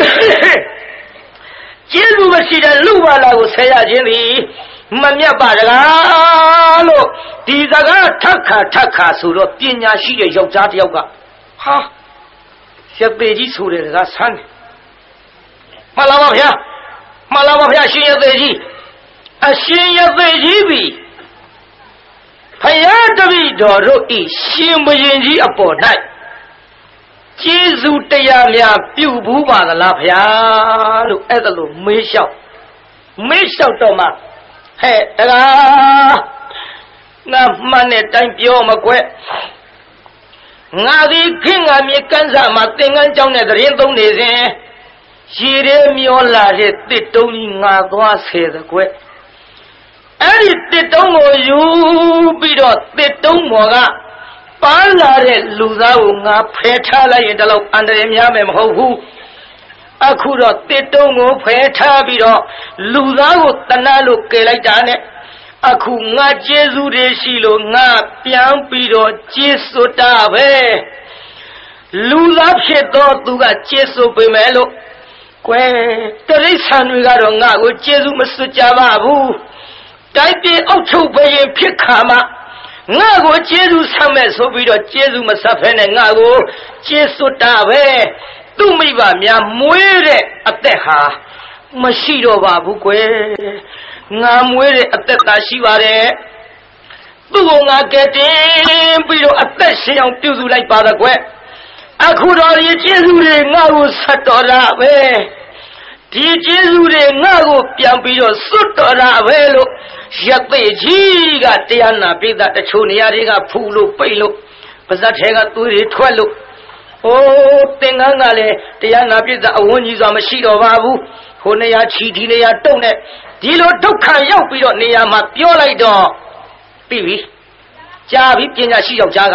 ကျေးဇူးမရှိတဲ့လူပါလာကိုဆင်ရခြင်းသည်မမြတ်ပါတကားလို့ဒီစကားထက်ခါဆိုတော့ပညာရှိတဲ့ယောက်ျားတစ်ယောက်ကဟာရပေကြီးဆိုတဲ့စကားဆန်းတယ်မှန်လားပါဗျာမှန်လားပါဗျာရှင်ရသေးကြီးအရှင်ရသေးကြီးပြီဖယားတပည့်တော်တို့ဤရှင်ဘုရင်ကြီးအပေါ်၌ကျေးဇူးတရားများပြုဘူးပါသလားဗျာလို့အဲ့ဒါလို့မေးလျှောက်တော့မှဟဲ့တကားငါမှန်တဲ့တိုင်းပြောမကွက်ငါဒီခင်ငါမြေကန်းစားမှာသင်္ကန်းကြောင်းတဲ့တရင်သုံးနေစဉ်ရေထဲမျောလာတဲ့တစ်တုံးကြီးငါသွားဆယ်တဲ့ကွက်အဲ့ဒီတစ်တုံးကိုယူပြီးတော့တစ်တုံးပေါ်ကပန်းလာတဲ့လူသားကိုငါဖယ်ထားလိုက်ရင်တလောက်အန္တရာယ်များမယ်မဟုတ်ဘူးအခုတော့တစ်တုံးကိုဖယ်ထားပြီးတော့လူသားကိုတနာလို့ကယ်လိုက်တာနဲ့အခုငါကျေးဇူးတွေရှိလို့ငါပြန်ပြီးတော့ကျေးဇူးတာပဲလူသားဖြစ်တော့သူကကျေးဇူးပေးမယ်လို့ကွယ်တရိษံတွေကတော့ငါကိုကျေးဇူးမစွကြပါဘူးတိုက်ပြေအောက်ချုပ်ဘရင်ဖြစ်ခါမှငါကိုကျေးဇူးဆက်မဲ့ဆိုပြီးတော့ကျေးဇူးမဆက်ဖဲနဲ့ငါကိုကျေးဇူးတာပဲသူ့မိဘများမွေးတဲ့အသက်ဟာမရှိတော့ပါဘူးကွယ်ငါမွေးတဲ့အသက်သာရှိပါတယ်သူ့ကိုငါကဲတင်ပြီးတော့အသက်ရှင်အောင်ပြုစုလိုက်ပါတော့ကွယ်အခုတော့ဒီကျေးဇူးတွေငါ့ကိုဆက်တော်တာပဲဒီကျေးဇူးတွေငါ့ကိုပြန်ပြီးတော့စွတ်တော်တာပဲလို့ရသေးကြီးကတရားနာပိသတချို့နေရာတွေကဖူလို့ပိတ်လို့ပါဇက်ထဲကသွေးတွေထွက်လို့သင်္ကန်းကလည်းတရားနာပိသအဝန်းကြီးစွာမရှိတော့ပါဘူးဟိုနေရာချီဒီနေရာတုံနဲ့ဒီလိုဒုက္ခရောက်ပြီးတော့နေရာမှာပြောလိုက်တော့ပြီးပြီကြားပြီပညာရှိယောက်ျားက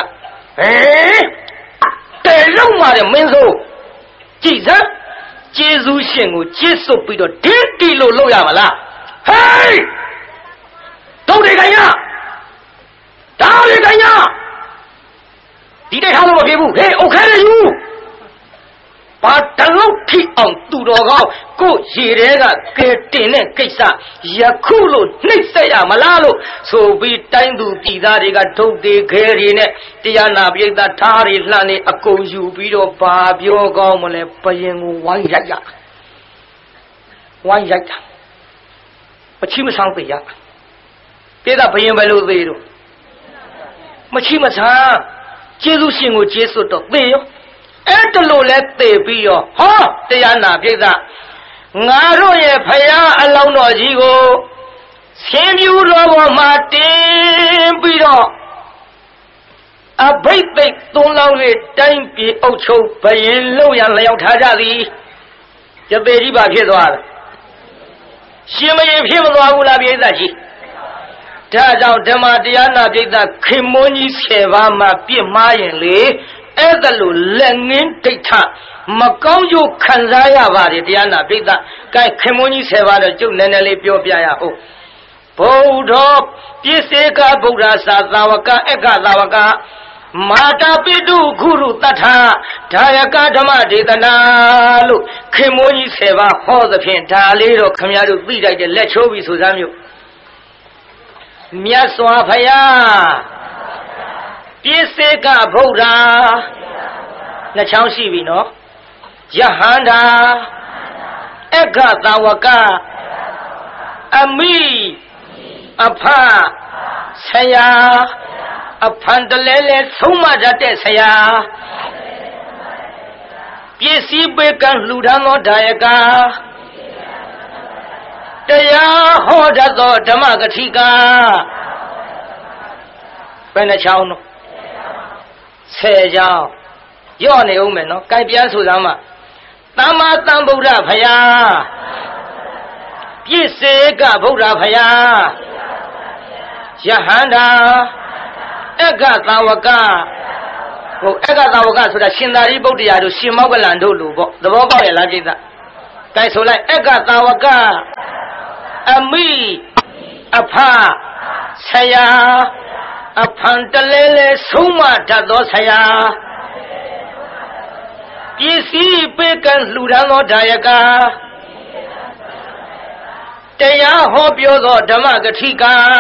တဲလုံးမာတဲ့မင်းဆိုကြည်စမ်းကျေးဇူးရှင်ကိုကျေးဇူးပြီးတော့ဒီတီလို့လုပ်ရမလားဟေးတို့တွေခိုင်ရဒါတွေခိုင်ရဒီတိုက်ထားလို့မဖြစ်ဘူးဟေးโอเคလေယူဘာတလုံးထိအောင်သူတော်ကောင်းကိုရေတဲကကဲတင်တဲ့ကိစ္စယခုလို့နှိမ့်ဆက်ရမလားလို့ဆိုပြီးတိုင်းသူပြည်သားတွေကဒုတ်တွေခဲတွေနဲ့တရားနာပိဋကထားတွေလှမ်းနေအကုန်ယူပြီးတော့ဘာပြောကောင်းမလဲဘယင်ကိုဝိုင်းရိုက်ရဝိုင်းရိုက်တာမချိမဆောင်သေးရပြေးတာဘယင်ပဲလို့သေးတော့မချိမဆောင်ကျေးဇူးရှင်ကိုကျေးဇူးတော့သေရောအဲ့တလို့လဲသေပြီးရောဟောတရားနာပြိဿငါတို့ရဲ့ဖယားအလောင်းတော်ကြီးကိုဆင်းပြူတော်ပေါ်မှာတင်ပြီးတော့အဘိသိက်သုံးလောင်း၍တိုင်းပြည်အုပ်ချုပ်ဘယင်လုံးရလျောက်ထားကြသည်ရသေးကြီးပါဖြစ်သွားတယ်ရှင်မရင်ဖြစ်မသွားဘူးလားပြိဿကြီးဒါကြောင့်ဓမ္မတရားနာပြိဿခင်မွန်းကြီး10ပါးမှာပြစ်မှားရင်လေအဲ့ဒါလို့လက်ငင်းဒိဋ္ဌမကောင်းကျိုးခံစားရပါတယ်တရားနာပြိဿကဲခင်မွန်းကြီး10ပါးတော့ကျုပ်နည်းနည်းလေးပြောပြရအောင်ဘုဒ္ဓပြစ္ဆေကဗုဒ္ဓသာသာဝကအက္ခသာဝကမာတာပိတုခုရုတထဒါယကဓမ္မဒေသနာလို့ခင်မွန်းကြီး10ပါးဟောသဖြင့်ဒါလေးတော့ခမည်းတော်သိလိုက်တဲ့လက်ချိုးပြီဆိုစမ်းမျိုးမြတ်စွာဘုရားပြစ္ဆေကဗုဒ္ဓနှစ်ချောင်းရှိပြီနော်ယဟန္တာအက္ခသာဝကအမိအဖဆရာအဖန်တလဲလဲဆုံးမတတ်တဲ့ဆရာပစ္စည်းပေကံလှူဒါန်းသောဒါယကတရားဟောတတ်သောဓမ္မကတိကဘယ်နှချောင်းနော်10ချောင်းရော့နေဦးမယ်နော်ကြိုက်ပြန်ဆိုစမ်းမသမ္မာသမ္ဗုဒ္ဓဖယားပြစ္ဆေကဗုဒ္ဓဖယားယဟန္တာအက္ခသာဝကဟိုအက္ခသာဝကဆိုတာရှင်သာရိပုတ္တရာတို့ရှင်မောက္ကလန်တို့လူပေါ့သဘောပေါက်ရဲ့လားပြိဿကဲဆိုလိုက်အက္ခသာဝကအမိအဖဆရာအဖန်တလဲလဲဆုံးမတတ်သောဆရာပစ္စည်းပေကံလှူဒါန်းသောဒါယကတရားဟောပြောသောဓမ္မကတိက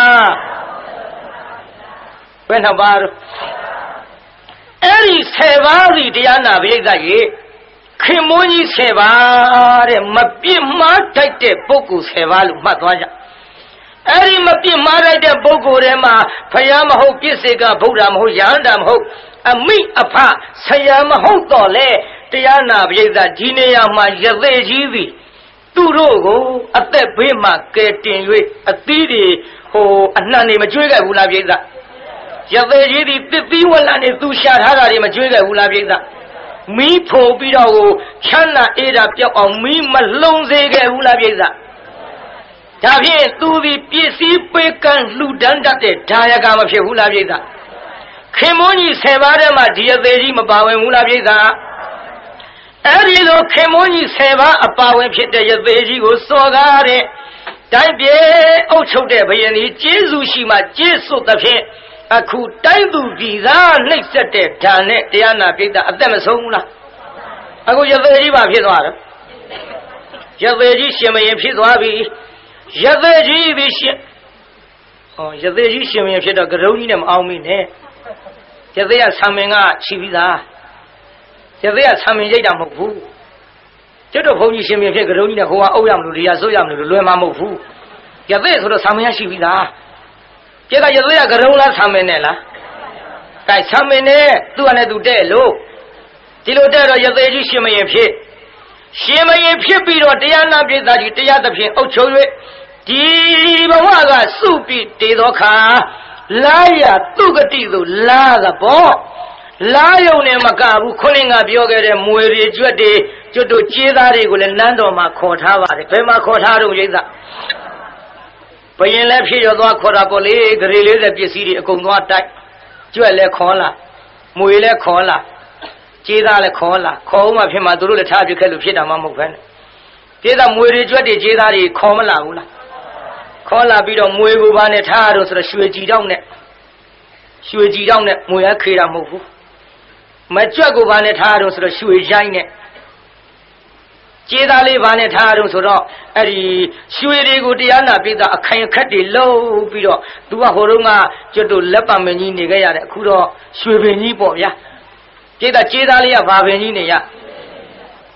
ဘယ်နှပါးအဲ့ဒီ10ပါးစီတရားနာပိဋကရေခင်မွန်းကြီး10ပါးတဲ့မပြစ်မှားတတ်တဲ့ပုဂ္ဂိုလ်10ပါးလို့မှတ်သွားကြအဲ့ဒီမပြစ်မှားတတ်တဲ့ပုဂ္ဂိုလ်ထဲမှာဘုရားမဟုတ်ပြစ္ဆေကဗုဒ္ဓမဟုတ်ယဟန္တာမဟုတ်အမိအဖဆရာမဟုတ်တော့လေတရားနာပိဋကဒီနေရာမှာရသေးကြီးသည်သူတို့ကိုအသက်ဘေးမှာကဲတင်၍အသီးတွေဟိုအနှံ့နေမကျွေးခဲ့ဘူးလားပြိဿရသေးကြီးသည်တစ်သီးဝလန်နေသူရှာထားတာတွေမကျွေးခဲ့ဘူးလားပြိဿမီးဖိုပြီးတော့ကိုချမ်းသာအေးတာပြောက်အောင်မီးမလုံးစေခဲ့ဘူးလားပြိဿဒါဖြင့်သူသည်ပစ္စည်းပေကံလှူဒန်းတတ်တဲ့ဒါယကမဖြစ်ဘူးလားပြိဿခင်မွန်းကြီး10ပါးထဲမှာဒီရသေးကြီးမပါဝင်ဘူးလားပြိဿအဲ့ဒီလိုခင်မွန်းကြီး10ပါးအပါဝင်ဖြစ်တဲ့ရသေးကြီးကိုစော်ကားတဲ့တိုင်းပြည်အုပ်ချုပ်တဲ့ဘုရင်ကြီးကျေးဇူးရှိမှကျေးဇူးသဖြင့်အခုတိုင်းသူပြည်သားနှိပ်စက်တဲ့ဓာတ်နဲ့တရားနာပိဋကအသက်မဆုံးဘူးလားအခုရသေးကြီးပါဖြစ်သွားတယ်ရသေးကြီးရှင်မရင်ဖြစ်သွားပြီရသေးကြီးပြီးရှင်ရသေးကြီးရှင်မရင်ဖြစ်တော့ကရုံးကြီးနဲ့မအောင်မိနဲ့ရသေးကဆံမင်ကချီပြီးသားရသေးကဆံမင်ရိတ်တာမဟုတ်ဘူးကျွတ်တော့ဘုန်းကြီးရှင်မရင်ဖြစ်ကရုံးကြီးနဲ့ဟိုကအုပ်ရမလို့ဒီကစိုးရမလို့လွယ်မှာမဟုတ်ဘူးရသေးဆိုတော့ဆံမင်ရရှိပြီးသားကျက်ကရသေးကကရုံးလားဆံမင်နဲ့လားကဲဆံမင်နဲ့သူ့အနေနဲ့သူတဲ့လို့ဒီလိုတဲ့တော့ရသေးကြီးရှင်မရင်ဖြစ်ပြီးတော့တရားနာပိဋကကြီးတရားသဖြင့်အုပ်ချုပ်၍ဒီဘဝကစုပြီးတည်သောခါလာရသူကတိသို့လာကပေါ့လာယုံနဲ့မကဘူးခုနကပြောခဲ့တဲ့မွေတွေကြွက်တွေကျွတ်တို့ကြေးသားတွေကိုလည်းနန်းတော်မှာခေါ်ထားပါတယ်ဘယ်မှာခေါ်ထားတော့ရိသဘယင်လည်းဖြစ်ရသွားခေါ်တာပေါ့လေဂရေလေးတဲ့ပစ္စည်းတွေအကုန်သွားတိုက်ကြွက်လည်းခေါ်လာမွေလည်းခေါ်လာကြေးသားလည်းခေါ်လာခေါ်ဦးမှဖြစ်မှာသူတို့လည်းထားပြခဲ့လို့ဖြစ်တာမှမဟုတ်ဘဲနဲ့ကြေးသားမွေတွေကြွက်တွေကြေးသားတွေခေါ်မလာဘူးလားခေါ်လာပြီးတော့မွေကိုပါနဲ့ထားတော့ဆိုတော့ရွှေကြည်တောင်းနဲ့မွေရခေတာမဟုတ်ဘူးမကြွက်ကိုပါနဲ့ထားတော့ဆိုတော့ရွှေရိုင်းနဲ့ကြေးသားလေးပါနဲ့ထားတော့ဆိုတော့အဲ့ဒီရွှေတွေကိုတရားနာပိဋကအခိုင်အခက်တွေလုံးပြီးတော့သူကဟိုတုန်းကကျွတ်တို့လက်ပံမင်းကြီးနေခဲ့ရတယ်အခုတော့ရွှေပင်ကြီးပေါ့ဗျာကြေးသားလေးကဘာပင်ကြီးနေရ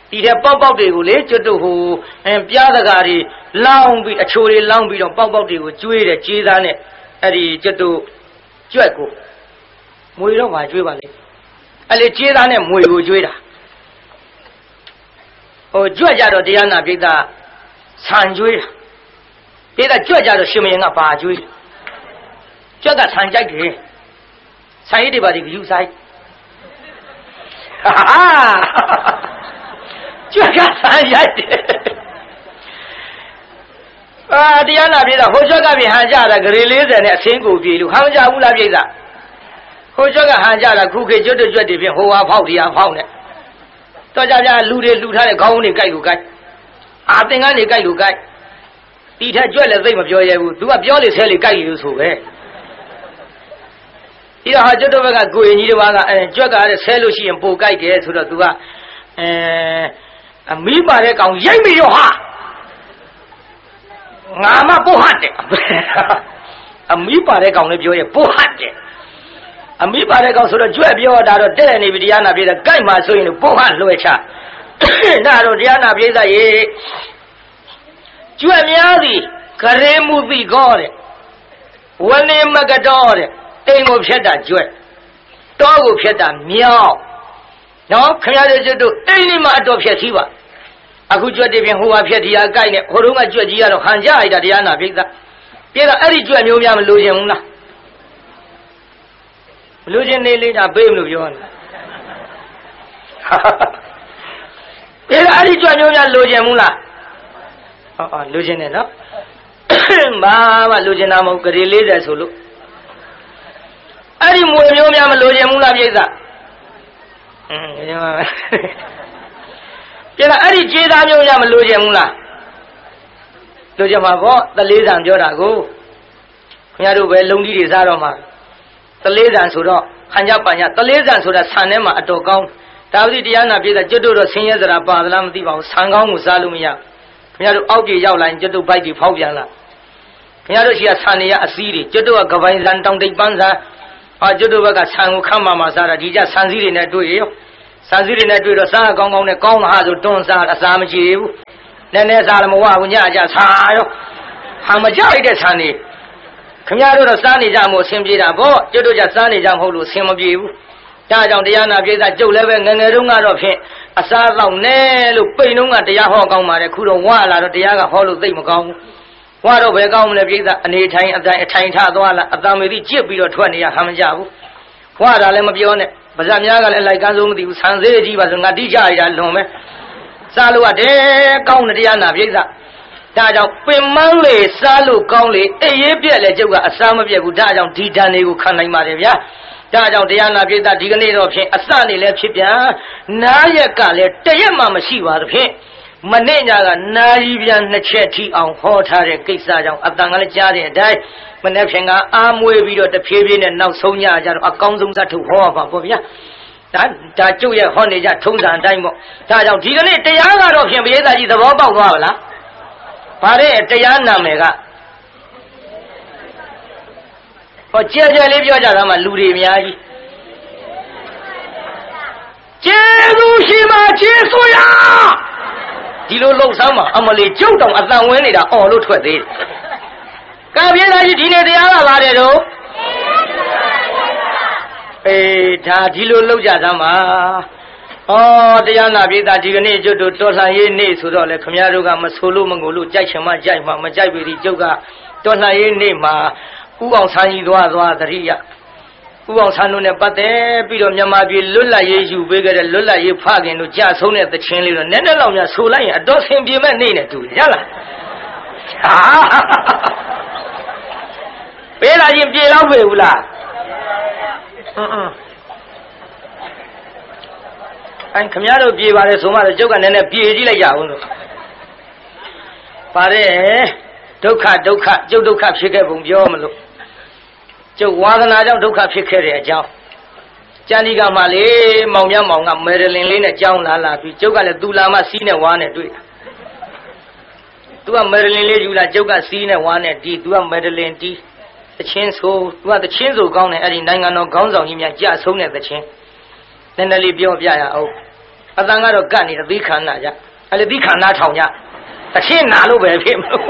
ဒီတဲ့ပေါက်ပေါက်တွေကိုလေကျွတ်တို့ဟိုပြားတကားတွေလောင်းပြီးအချိုတွေလောင်းပြီးတော့ပေါက်ပေါက်တွေကိုကျွေးတယ်ကြေးသားနဲ့အဲ့ဒီကျွတ်တို့ကြွက်ကိုမွေတော့မှကျွေးပါလေအဲ့လေကြေးသားနဲ့မွေကိုကျွေးတာဟိုကြွက်ကြတော့တရားနာပိဋကဆန်ကျွေးတာပိဋကကြွက်ကြတော့ရှင်မင်းကပါကျွေးကြွက်ကဆန်ကြိုက်တယ်ဆန်ရည်တွေပါဒီယူဆိုင်ကြွက်ကဆန်ရိုက်တယ်တရားနာပိဋကဟိုကြွက်ကပြန်ဟန်ကြတာဂရေ40နဲ့အစင်းကိုပြေလို့ဟန်ကြဘူးလားပိဋကဟိုကြွက်ကဟန်ကြတာခုခေတ်ကျွတ်တွေဖြင့်ဟိုဟာဖောက်တရားဖောက်နဲ့တော့ကြပြလူတွေလူထားတဲ့ခေါင်းတွေကြိုက်လို့ကြိုက်အာသင်္ကန်းတွေကြိုက်လို့ကြိုက်တီထက်ကြွက်လည်းသိမပြောရဲဘူး तू ကပြောလေဆဲလေကြိုက်လို့ဆိုပဲဒီတော့ဟာကျွတ်တော့ဘက်ကကိုရင်ကြီးတစ်ပါးကကြွက်ကဆဲလို့ရှိရင်ပိုကြိုက်တယ်ဆိုတော့ तू ကအမီးပါတဲ့ကောင်ရိတ်ပြီးတော့ဟာငါမပို့ဟတ်တယ်အမီးပါတဲ့ကောင်လည်းပြောရဲပို့ဟတ်တယ်အမိပါတဲ့ကောင်ဆိုတော့ကြွက်ပြောတာတော့တဲ့နေပြီတရားနာပြေးတာကြိုက်မှဆိုရင်ပုံဟလွှဲချဒါတော့တရားနာပြေးတာရေကြွက်များသည်ဂရေမှုသိကောတဲ့ဝနေမကတော်တဲ့တိမ်ကိုဖြတ်တာကြွက်တောကိုဖြတ်တာမြောက်နော်ခင်ဗျားတို့အိမ်လေးမှာအတော်ဖြတ်စည်းပါအခုကြွက်တွေပြင်ဟိုဟာဖြတ်ဒီဟာကြိုက်နေဟိုတုန်းကကြွက်ကြီးကတော့ဟန်ကြလိုက်တာတရားနာပြေးတာပြေးတာအဲ့ဒီကြွက်မျိုးများမလိုချင်ဘူးလားလူချင်းနေလေးတာပေးမလို့ပြောနေတာအဲ့ဒီကြွမျိုးများလိုချင်ဘူးလားလိုချင်တယ်နော်ဘာမှလိုချင်တာမဟုတ်ဂရေ40ဆိုလို့အဲ့ဒီမွေမျိုးများမလိုချင်ဘူးလားပြိဿပြလားအဲ့ဒီခြေသားမျိုးများမလိုချင်ဘူးလားလိုချင်မှာပေါ့တလေးဆံပြောတာကိုခင်ဗျားတို့ပဲလုံကြီးတွေစားတော့မှာတလေးဆံဆိုတော့ခန္ဓာပညာတလေးဆံဆိုတာဆန်ထဲမှာအတော်ကောင်းဒါဝိတရားနာပြေးတာကျွတ်တို့တော့ဆင်းရဲစရာပါသလားမသိပါဘူးဆန်ကောင်းကိုစားလို့မရခင်ဗျားတို့အောက်ပြေရောက်လာရင်ကျွတ်တို့ဘိုက်တွေဖောက်ပြန်လာခင်ဗျားတို့ရှိကဆန်နေရအစည်းတွေကျွတ်တို့ကကပိုင်းဆန်တောင်တိတ်ပန်းဆန်ကျွတ်တို့ဘက်ကဆန်ကိုခမ်းမှစားတာဒီကြဆန်စည်းတွေနဲ့တွေ့ရောဆန်စည်းတွေနဲ့တွေ့တော့စားကောင်းကောင်းနဲ့ကောင်းလာဆိုတွန်းစားအစာမကြည့်ဘူးနည်းနည်းစားလည်းမဝဘူးညကြစားရောဟာမကြိုက်တဲ့ဆန်တွေခင်ဗျားတို့တော့စားနေကြမို့အဆင်ပြေတာပေါ့ကျွတ်တို့ကြစားနေကြမဟုတ်လို့အဆင်မပြေဘူးဒါကြောင့်တရားနာပြေးသားကျုပ်လည်းပဲငငယ်တုန်းကတော့ဖြင့်အစားတော့နဲ့လို့ပိန်တုန်းကတရားဟောကောင်းပါတယ်ခုတော့ဝါလာတော့တရားကဟောလို့သိမကောင်းဘူးဝါတော့ဘယ်ကောင်းမလဲပြေးသားအနေထိုင်အထိုင်ထသွားလာအတံမေတိကြစ်ပြီးတော့ထွက်နေရဟမ်းမကြဘူးဝါတာလည်းမပြောနဲ့ဗဇက်များကလည်းလိုက်ကန်းစိုးမသိဘူးဆန်သေးကြီးပါဆိုငါတိကြရတာလွန်ပဲစားလို့ရတယ်ကောင်းတဲ့တရားနာပြေးသားဒါကြောင့်ပင်မန်းလေစားလို့ကောင်းလေအေးရေးပြက်လေကျုပ်ကအစားမပြက်ဘူးဒါကြောင့်ဒီဓာန်တွေကိုခံနိုင်ပါတယ်ဗျာဒါကြောင့်တရားနာပိဋကဒီကနေ့တော့ဖြင့်အစနေလည်းဖြစ်ပြန်နားရက်ကလည်းတရက်မှမရှိပါသဖြင့်မနေ့ညကနာရီပြန်နှစ်ချက်ထိအောင်ဟောထားတဲ့ကိစ္စကြောင့်အတန်ကလည်းကြားတဲ့အတိုင်းမနေ့ဖြင့်ကအားမွေးပြီးတော့တဖြည်းဖြည်းနဲ့နောက်ဆုံးညကြတော့အကောင်းဆုံးသတ်ထုတ်ဟောပါပေါ့ဗျာဒါကျုပ်ရဲ့ဟောနေကြထုံးစံအတိုင်းပေါ့ဒါကြောင့်ဒီကနေ့တရားကတော့ဖြင့်ပိဋကကြီးသဘောပေါက်သွားပါလားဗါတဲ့တရားနာမယ်ကဟောကြဲကြဲလေးပြောကြတာမှလူတွေအများကြီးကျေးဇူးရှိမှကျေးဇူးရဒီလိုလှုပ်ဆမ်းမှာအမလီကျုပ်တောင်အတန်ဝင်နေတာအော်လို့ထွက်သေးတယ်ကံပြေးသားကြီးဒီနေ့တရားကပါတယ်တော့ဒါဒီလိုလှုပ်ကြသမ်းမှာတရားနာပြေးသားဒီကနေ့ကျုပ်တို့တော်လှန်ရေးနေ့ဆိုတော့လေခမရတို့ကမဆိုလို့မငိုလို့ကြိုက်ချင်မှကြိုက်မှမကြိုက်ပြီဒီကျုပ်ကတော်လှန်ရေးနေ့မှာဥအောင်ဆန်းကြီးသွားသတိရဥအောင်ဆန်းတို့နဲ့ပတ်သက်ပြီးတော့မြန်မာပြည်လွတ်လပ်ရေးယူပေးခဲ့တဲ့လွတ်လပ်ရေးဖခင်တို့ကြဆုံးတဲ့သချင်းလေးတော့နည်းနည်းလောက်များဆိုလိုက်ရင်အတော်ဆင်ပြေမဲ့နေနဲ့တူရလားပေးလာရင်ပြေတော့ပြီဘူးလားခမရတို့ပြေပါတယ်ဆိုမှတော့ကျုပ်ကနည်းနည်းပြေကြည့်လိုက်ရအောင်လို့ပါတယ်ဒုက္ခကျုပ်ဒုက္ခဖြစ်ခဲ့ပုံပြောမလို့ကျုပ်ဝါသနာကြောင့်ဒုက္ခဖြစ်ခဲ့တဲ့အကြောင်းကျန်ဒီကမှလေမောင်မြမောင်ကမယ်ဒလင်လေးနဲ့ကြောင်းလာပြီးကျုပ်ကလည်းသူလာမှစီးနဲ့ဝါနဲ့တွေ့တာသူကမယ်ဒလင်လေးယူလာကျုပ်ကစီးနဲ့ဝါနဲ့တီးသူကမယ်ဒလင်တီးသချင်းဆိုသူကသချင်းဆိုကောင်းတယ်အဲ့ဒီနိုင်ငံတော်ခေါင်းဆောင်ကြီးများကြဆုံးတဲ့သချင်းနည်းနည်းလေးပြောပြရအောင်အတန်ကတော့ကတ်နေတာသီးခန္ဓာကြအဲ့လေသီးခန္ဓာထောင်ကြတချင်းနာလို့ပဲဖြစ်မလို့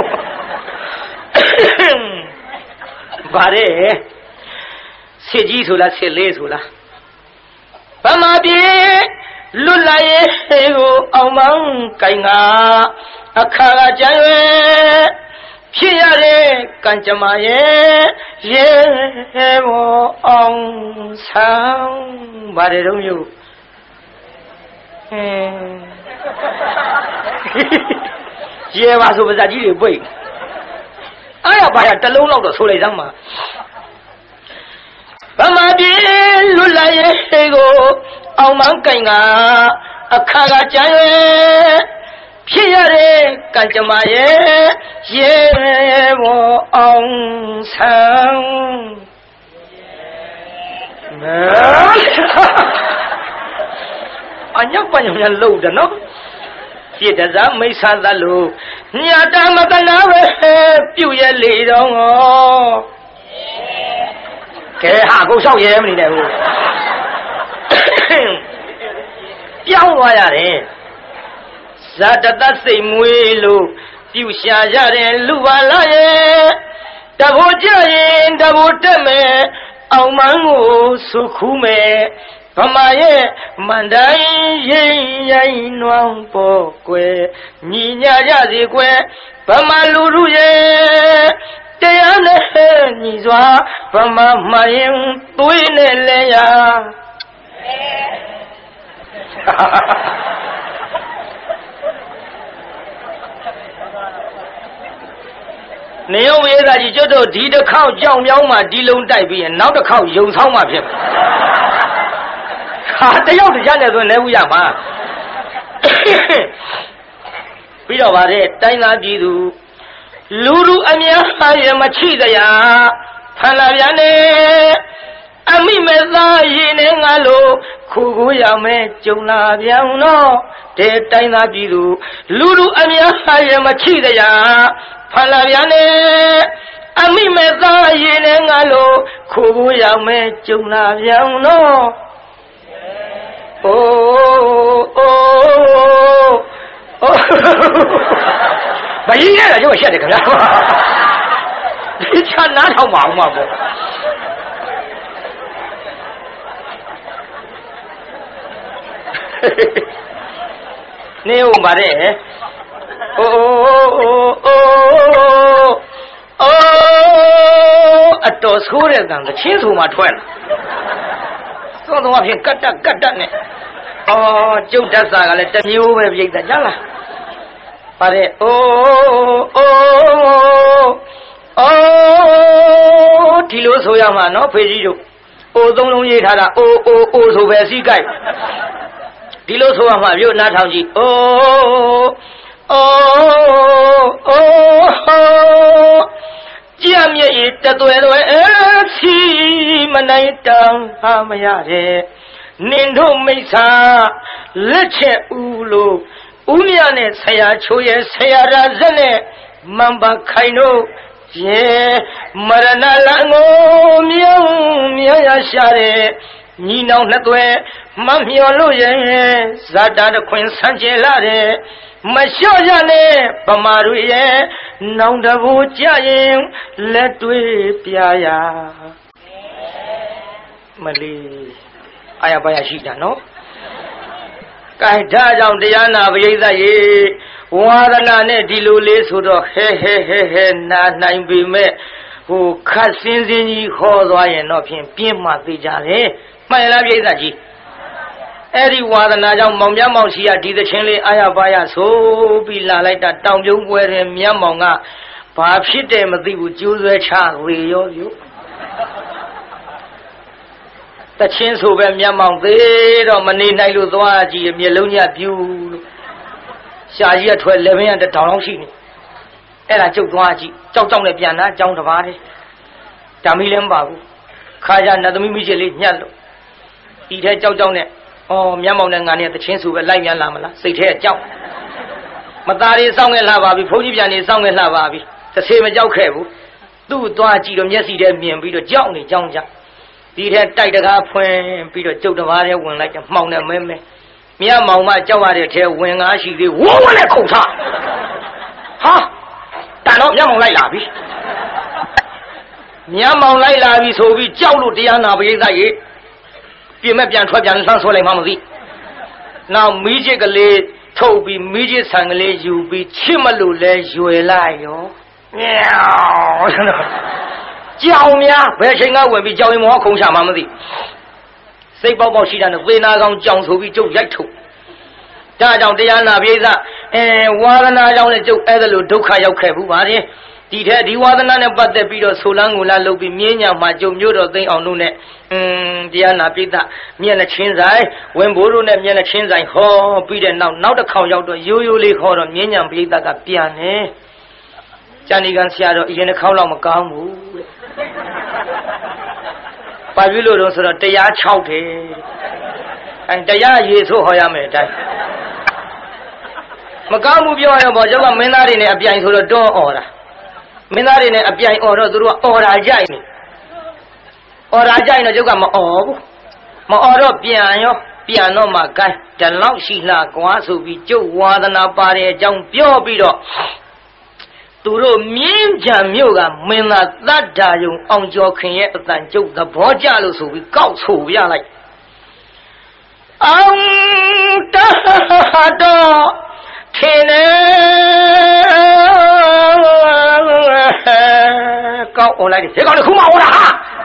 ဗါတဲ့စစ်ကြီးဆိုလားစစ်လေးဆိုလားဗမာပြည်လွတ်လာရဲ့ကိုအောင်မောင်းကိုင်ငါအခါကကြံရွယ်ဖြစ်ရတဲ့ကံကြမ္မာရဲ့ရဲဘော်အောင်ဆောင်ဗါတဲ့တော့မျိုးရဲပါဆိုပါဇာကြီးတွေပိတ်အားရပါရတလုံးလောက်တော့ဆိုလိုက်စမ်းပါဗမာပြည်လွတ်လာရဲ့ကိုအောင်မောင်းကိုင်ကအခါကကြံရွယ်ဖြစ်ရတဲ့ကံကြမ္မာရဲ့ရဲဘော်အောင်ဆောင်အညောက်ပညာများလို့တယ်နော်ပြည့်တစားမိတ်ဆာသလို့ညာတမကနာပဲပြုတ်ရလေတော့ကဲဟာကိုဆောက်ရဲမနေနဲ့ဘူးပြောင်းသွားရတယ်ဇာတတစိတ်မွေးလို့ပြုရှာရတဲ့လူပါလားရဲ့တဘိုးကြရင်တဘိုးတက်မယ်အောင်မန်းကိုစုခုမယ်ဗမာရဲ့မန္တိုင်းရင်ရိုင်းနွမ်းပေါ်ကွယ်ညီညာကြစီကွယ်ဗမာလူလူရဲ့တရားနဲ့ညီစွာဗမာမရင်သွေးနဲ့လဲရနေရောဝေသာကြီးကျွတ်တို့ဒီတစ်ခေါက်ကြောင်ပြောင်းမှဒီလုံးတိုက်ပြီးရင်နောက်တစ်ခေါက်ယုံဆောင်မှဖြစ်ဟာတယောက်တခြားနဲ့ဆိုနေဘူးရမှာပြီးတော့ဗါတဲ့တိုင်းသားပြည်သူလူလူအများအားရမချိစရာဖန်လာပြန်နေအမိမဲ့သားရင်နဲ့ငါလို့ခုကိုရမယ်ကြုံလာပြန်တော့တဲ့တိုင်းသားပြည်သူလူလူအများအားရမချိစရာဖန်လာပြန်နေအမိမဲ့သားရင်နဲ့ငါလို့ခုကိုရမယ်ကြုံလာပြန်တော့အိုးအိုးအိုးဘယင်းရတာကျိုးရှက်တယ်ခင်ဗျာဒီချာနားထောင်ပါအောင်ပါပေါ့နေဦးပါတဲ့အိုးအိုးအိုးအိုးအတော်ဆိုးတဲ့ကံကချင်းဆိုမှထွက်လာသုံးသုံးအဖြစ်ကတ်တက်နဲ့အော်ကျုပ်ဓာတ်စာကလည်းတစ်မျိုးပဲပြိတ္တာကြားလားပါတဲ့အိုးအိုးအိုးဒီလိုဆိုရမှာနော်ဖေကြီးတို့အိုးသုံးလုံးရေးထားတာအိုးအိုးအိုးဆိုပဲစီးကြိုက်ဒီလိုဆိုရမှာမြို့နားထောင်ကြည့်အိုးအိုးအိုးကြံ့မြည်တသွဲသွဲချီမနိုင်တောင်းဟာမရတဲ့နင်တို့မိစ္ဆာလက်ချက်ဦးလို့ဦးမြနဲ့ဆရာချိုးရဲ့ဆရာရာဇက်နဲ့မန်ပါခိုင်တို့ရေမရဏလငိုမြောင်းမြေရရှာတဲ့ညီနောင်နှစ်သွဲမမျောလို့ရဲ့ဇာတာတခွင်ဆန်းကျင်လာတဲ့မလျှော့ရနဲ့ဗမာတို့ရဲ့နောင်တဘူကြရင်လက်တွေပြရာမလီအာရပါရရှိတာနော်ကဲဒါကြောင့်တရားနာပရိသတ်ရေဝါဒနာနဲ့ဒီလိုလေးဆိုတော့ဟဲနာနိုင်ပြီမဲ့ဟိုခတ်စင်းစင်းကြီးခေါ်သွားရင်တော့ဖြင့်ပြင်းမှသိကြတယ်မှန်လားပရိသတ်ကြီးအဲ့ဒီဝါဒနာကြောင့်မောင်မြတ်မောင်စီကဒီသချင်းလေးအာရပါရဆိုပြီးလာလိုက်တာတောင်ပြုံးပွဲတဲ့မြတ်မောင်ကဘာဖြစ်တယ်မသိဘူးကျိုးဆွဲချရေရောပြုတချင်းဆိုပဲမြတ်မောင်သေးတော့မနေနိုင်လို့သွားကြည့်မျက်လုံးညပြူလို့ရှာကြီးကထွက်လေဘင်းကတောင်လောက်ရှိနေအဲ့ဒါကျုပ်သွားကြည့်ကြောက်နဲ့ပြန်လာအကြောင်းတစ်ပါးတည်းဓာမီလည်းမပါဘူးခါကြနတ်သမီးမိချစ်လေးညှက်လို့ဤထဲကြောက်နဲ့မြတ်မောင်နဲ့ငါနဲ့တချင်းဆိုပဲလိုက်ပြန်လာမလားစိတ်ထဲကြောက်မသားလေးစောင်းခဲ့လှပါပြီဘုန်းကြီးပြန်နေစောင်းခဲ့လှပါပြီတစ်ဆေမကြောက်ခဲ့ဘူးသူ့သွားကြည့်တော့မျက်စိထဲမြင်ပြီးတော့ကြောက်နေကြောင်းကြဒီထဲတိုက်တကားဖွင့်ပြီးတော့ကျုပ်တစ်ပါးထဲဝင်လိုက်တယ်မှောင်နဲ့မဲမြန်မောင်မကြောက်ရတဲ့ထဲဝင်ငါရှိသေးဝုန်းဝန်းနဲ့ခုန်ထားဟာတန်တော့မြန်မောင်လိုက်လာပြီမြန်မောင်လိုက်လာပြီဆိုပြီးကြောက်လို့တရားနာပရိသတ်ရေပြင်မဲ့ပြန်ထွက်ပြန်လှမ်းဆွဲလိုက်မှမသိနောက်မီးချစ်ကလေးထုတ်ပြီးမီးချစ်ဆန်ကလေးယူပြီးချစ်မလို့လဲရွယ်လိုက်ရောမြောင်ကြောင်များဘယ်ချိန်ကဝင်ပြီးကြောင်ရင်မောခုံချမှမသိစိတ်ပေါက်ပေါက်ရှိတာနဲ့သေနာကောင်ကြောင်ဆိုပြီးကျုပ်ရိုက်ထုတ်ဒါကြောင့်တရားနာပိဿဝါဒနာကြောင့်လည်းကျုပ်အဲ့ဒါလိုဒုက္ခရောက်ခဲ့ဘူးပါတယ်ဒီထက်ဒီဝါဒနာနဲ့ပတ်သက်ပြီးတော့ဆိုလန်းကိုလာလုပ်ပြီးမြင်းညာမှာကျုံမျိုးတော်သိအောင်တို့နဲ့တရားနာပိဿမျက်နှချင်းဆိုင်ဝင်ဘိုးတို့နဲ့မျက်နှချင်းဆိုင်ဟောပြီးတဲ့နောက်တစ်ခေါက်ရောက်တော့ရိုးရိုးလေးခေါ်တော့မြင်းညာပိဿကပြန်တယ်ကျန်ဒီကန်ဆရာတော်အရင်တစ်ခေါက်လောက်မကောင်းဘူးတဲ့ဘာဖြစ်လို့တော့ဆိုတော့တရား6တယ်တရားရေဆိုးဟောရမယ်အတိုင်းမကောင်းဘူးပြောရတော့ကျောက်ကမင်းသားတွေနဲ့အပြိုင်ဆိုတော့တွန်းអော်တာမင်းသားတွေနဲ့အပြိုင်អော်တော့သူတို့ကអော်တာကြိုက်နေអော်တာကြိုက်တော့ကျောက်ကမអော်ဘူးမអော်တော့ပြန်တော့မှကိုင်းတလောက်ရှိလှကွာဆိုပြီးကျုပ်ဝါဒနာပါတဲ့အကြောင်းပြောပြီးတော့သူတို့မြင်းကြံမြို့ကမင်းသားတတ်တာယုံအောင်ကျော်ခင်ရဲ့အတန်ကျုပ်သဘောကျလို့ဆိုပြီးကောက်ဆိုရလိုက်အောင်တတော်ထင်းနေကောက်អော်လိုက်တယ်ဒီကောင်လည်းခုမှអော်တာဟာ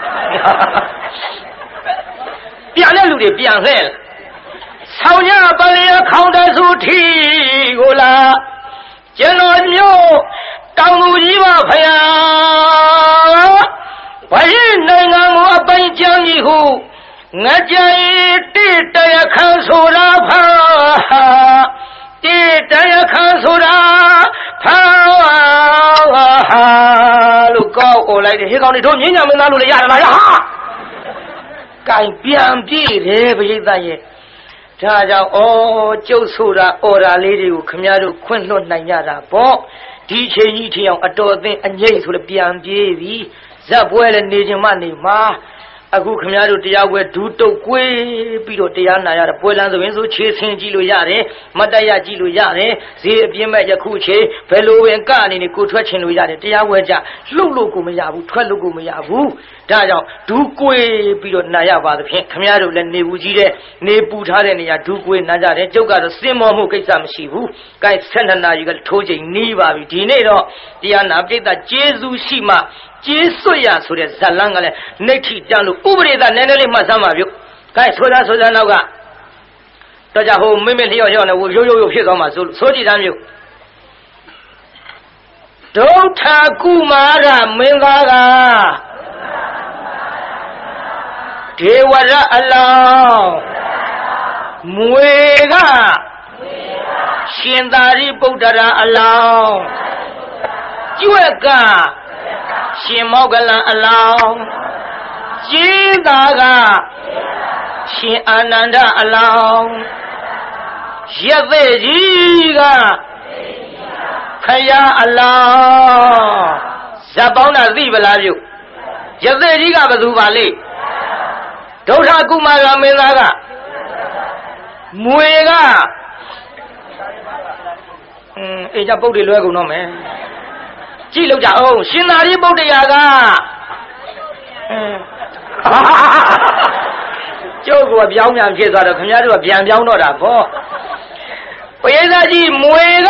ပြန်တဲ့လူတွေပြန်လှဲ့ဆောင်းညပလျာခေါင်းတဆူထီကိုလာကျွန်တော်မျိုးတောင်သူကြီးပါဖယားဘာရင်နိုင်ငံကိုအပိုင်ချမ်းကြီးဟုငကြိုင်တိတရခန်းဆိုတာဖာတိတရခန်းဆိုတာဖာလို့ကောက်អော်လိုက်တယ်ဟေးကောင်တွေတို့မြင်းညာမင်းသားလို့လည်းရတာလားဟာကင်ပြန်ပြည့်တယ်ပရိသတ်ရဲ့ဒါကြောင့်ကျုပ်ဆိုတာအော်ဒါလေးတွေကိုခမည်းတော်ခွင့်လွှတ်နိုင်ကြတာပေါ့ဒီချိန်ကြီးထီအောင်အတော်အသင့်အငိမ့်ဆိုလည်းပြန်ပြေးပြီဇက်ပွဲလည်းနေခြင်းမနေမှာအခုခမည်းတော်တရားပွဲဒူးတုတ်ကွေးပြီးတော့တရားနာရတယ်ပွဲလန်းဆိုရင်ဆိုခြေဆင်းကြည့်လို့ရတယ်မတ်တရကြည့်လို့ရတယ်ဈေးအပြင်းမဲ့ယခုချေဘယ်လိုဝင်ကနေနေကိုထွက်ချင်လို့ရတယ်တရားပွဲကြလှုပ်လို့ကိုမရဘူးထွက်လို့ကိုမရဘူးဒါကြောင့်ဒူးကွေးပြီးတော့နာရပါသဖြင့်ခမည်းတော်လည်းနေဘူးကြီးတဲ့နေပူထားတဲ့နေရာဒူးကွေးနာကြတယ်ကျုပ်ကတော့စင်မောမှုကိစ္စမရှိဘူးကဲ12နာရီကထိုးချိန်နီးပါပြီဒီနေ့တော့တရားနာပိဿကျေးဇူးရှိမှကျေးစွရဆိုတဲ့ဇလန်းကလည်းနှိဋ္ဌိတန်းလို့ဥပရိသနည်းနည်းလေးမှတ်စမ်းပါပြု။ခိုင်းဆိုတာနောက်ကတော့ကြဟိုမိမလျော့လျော့နဲ့ရိုးဖြစ်သွားမှာဆိုကြည့်တမ်းပြု။ဒုဋ္ဌကုမာရမင်းသားကဒေဝရအလောင်းမွေကရှင်သာရိပုတ္တရာအလောင်းကျွဲ့ကရှင်မောဂလန်အလောင်းကျေးသာကရှင်အာနန္ဒအလောင်းရသေကြီးကခရာအလောင်းဇပ်ပေါင်းတာသိပလားပြုရသေကြီးကဘယ်သူပါလိဒုဋ္ဌကုမာရမင်းသားကမွေကအေးကြပုတ်တွေလွဲကုန်တော့မယ်ကြည့်လို့ကြအောင်ရှင်သာရိပုတ္တရာကကျုပ်ကပြောင်းပြန်ဖြစ်သွားတော့ခင်ဗျားတို့ကပြန်ပြောင်းတော့တာပေါ့ပရိသတ်ကြီးမွေက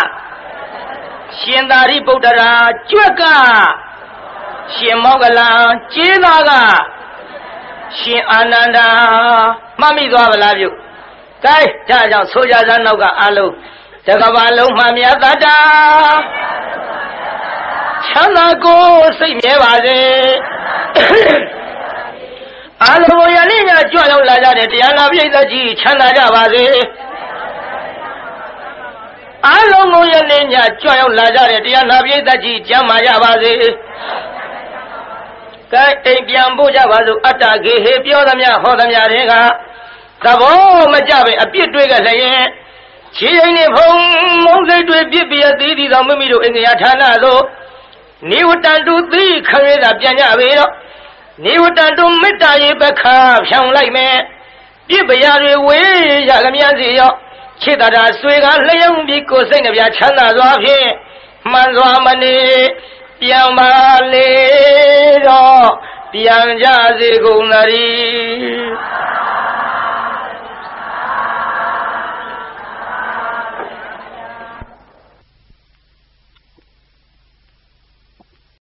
ရှင်သာရိပုတ္တရာကျွက်ကရှင်မောဂလန်ကျေးသားကရှင်အာနန္ဒာမှတ်မိသွားပါလားပြုကဲဒါကြောင့်ဆိုကြစမ်းနောက်ကအားလုံးတကဘာလုံးမှမြတ်တတာချမ်းသာကိုစိတ်မြဲပါစေအာလုံးရလေးညာကြွရောက်လာကြတဲ့တရားနာပိဋကကြီးချမ်းသာကြပါစေအာလုံးကိုရလေးညာကြွရောက်လာကြတဲ့တရားနာပိဋကကြီးကျမ်းမာကြပါစေကဲအိမ်ပြန်ဖို့ကြပါစို့အတ္တကေဟေပြောသမျှဟောသမျှတွေကသဘောမကြပဲအပြစ်တွေးကြလျင်ခြေအိမ်နဲ့ဖုံမုံစိတ်တွေပြစ်ပြသေးသည်သောမိမိတို့အင်္ဂယဌာနသို့နိဝတ္တံတုသိခရေသာပြန်ကြပေတော့နိဝတ္တံတုမေတ္တာရေပခါဖြောင်းလိုက်မယ်ပြပရာတွေဝေးရကမြစီရောခြေတတာဆွေကလျုံပြီးကိုယ်စိတ်နှပြချမ်းသာစွာဖြင့်မှန်စွာမနေပြန်ပါလေတော့ပြန်ကြစေကုန်သတည်း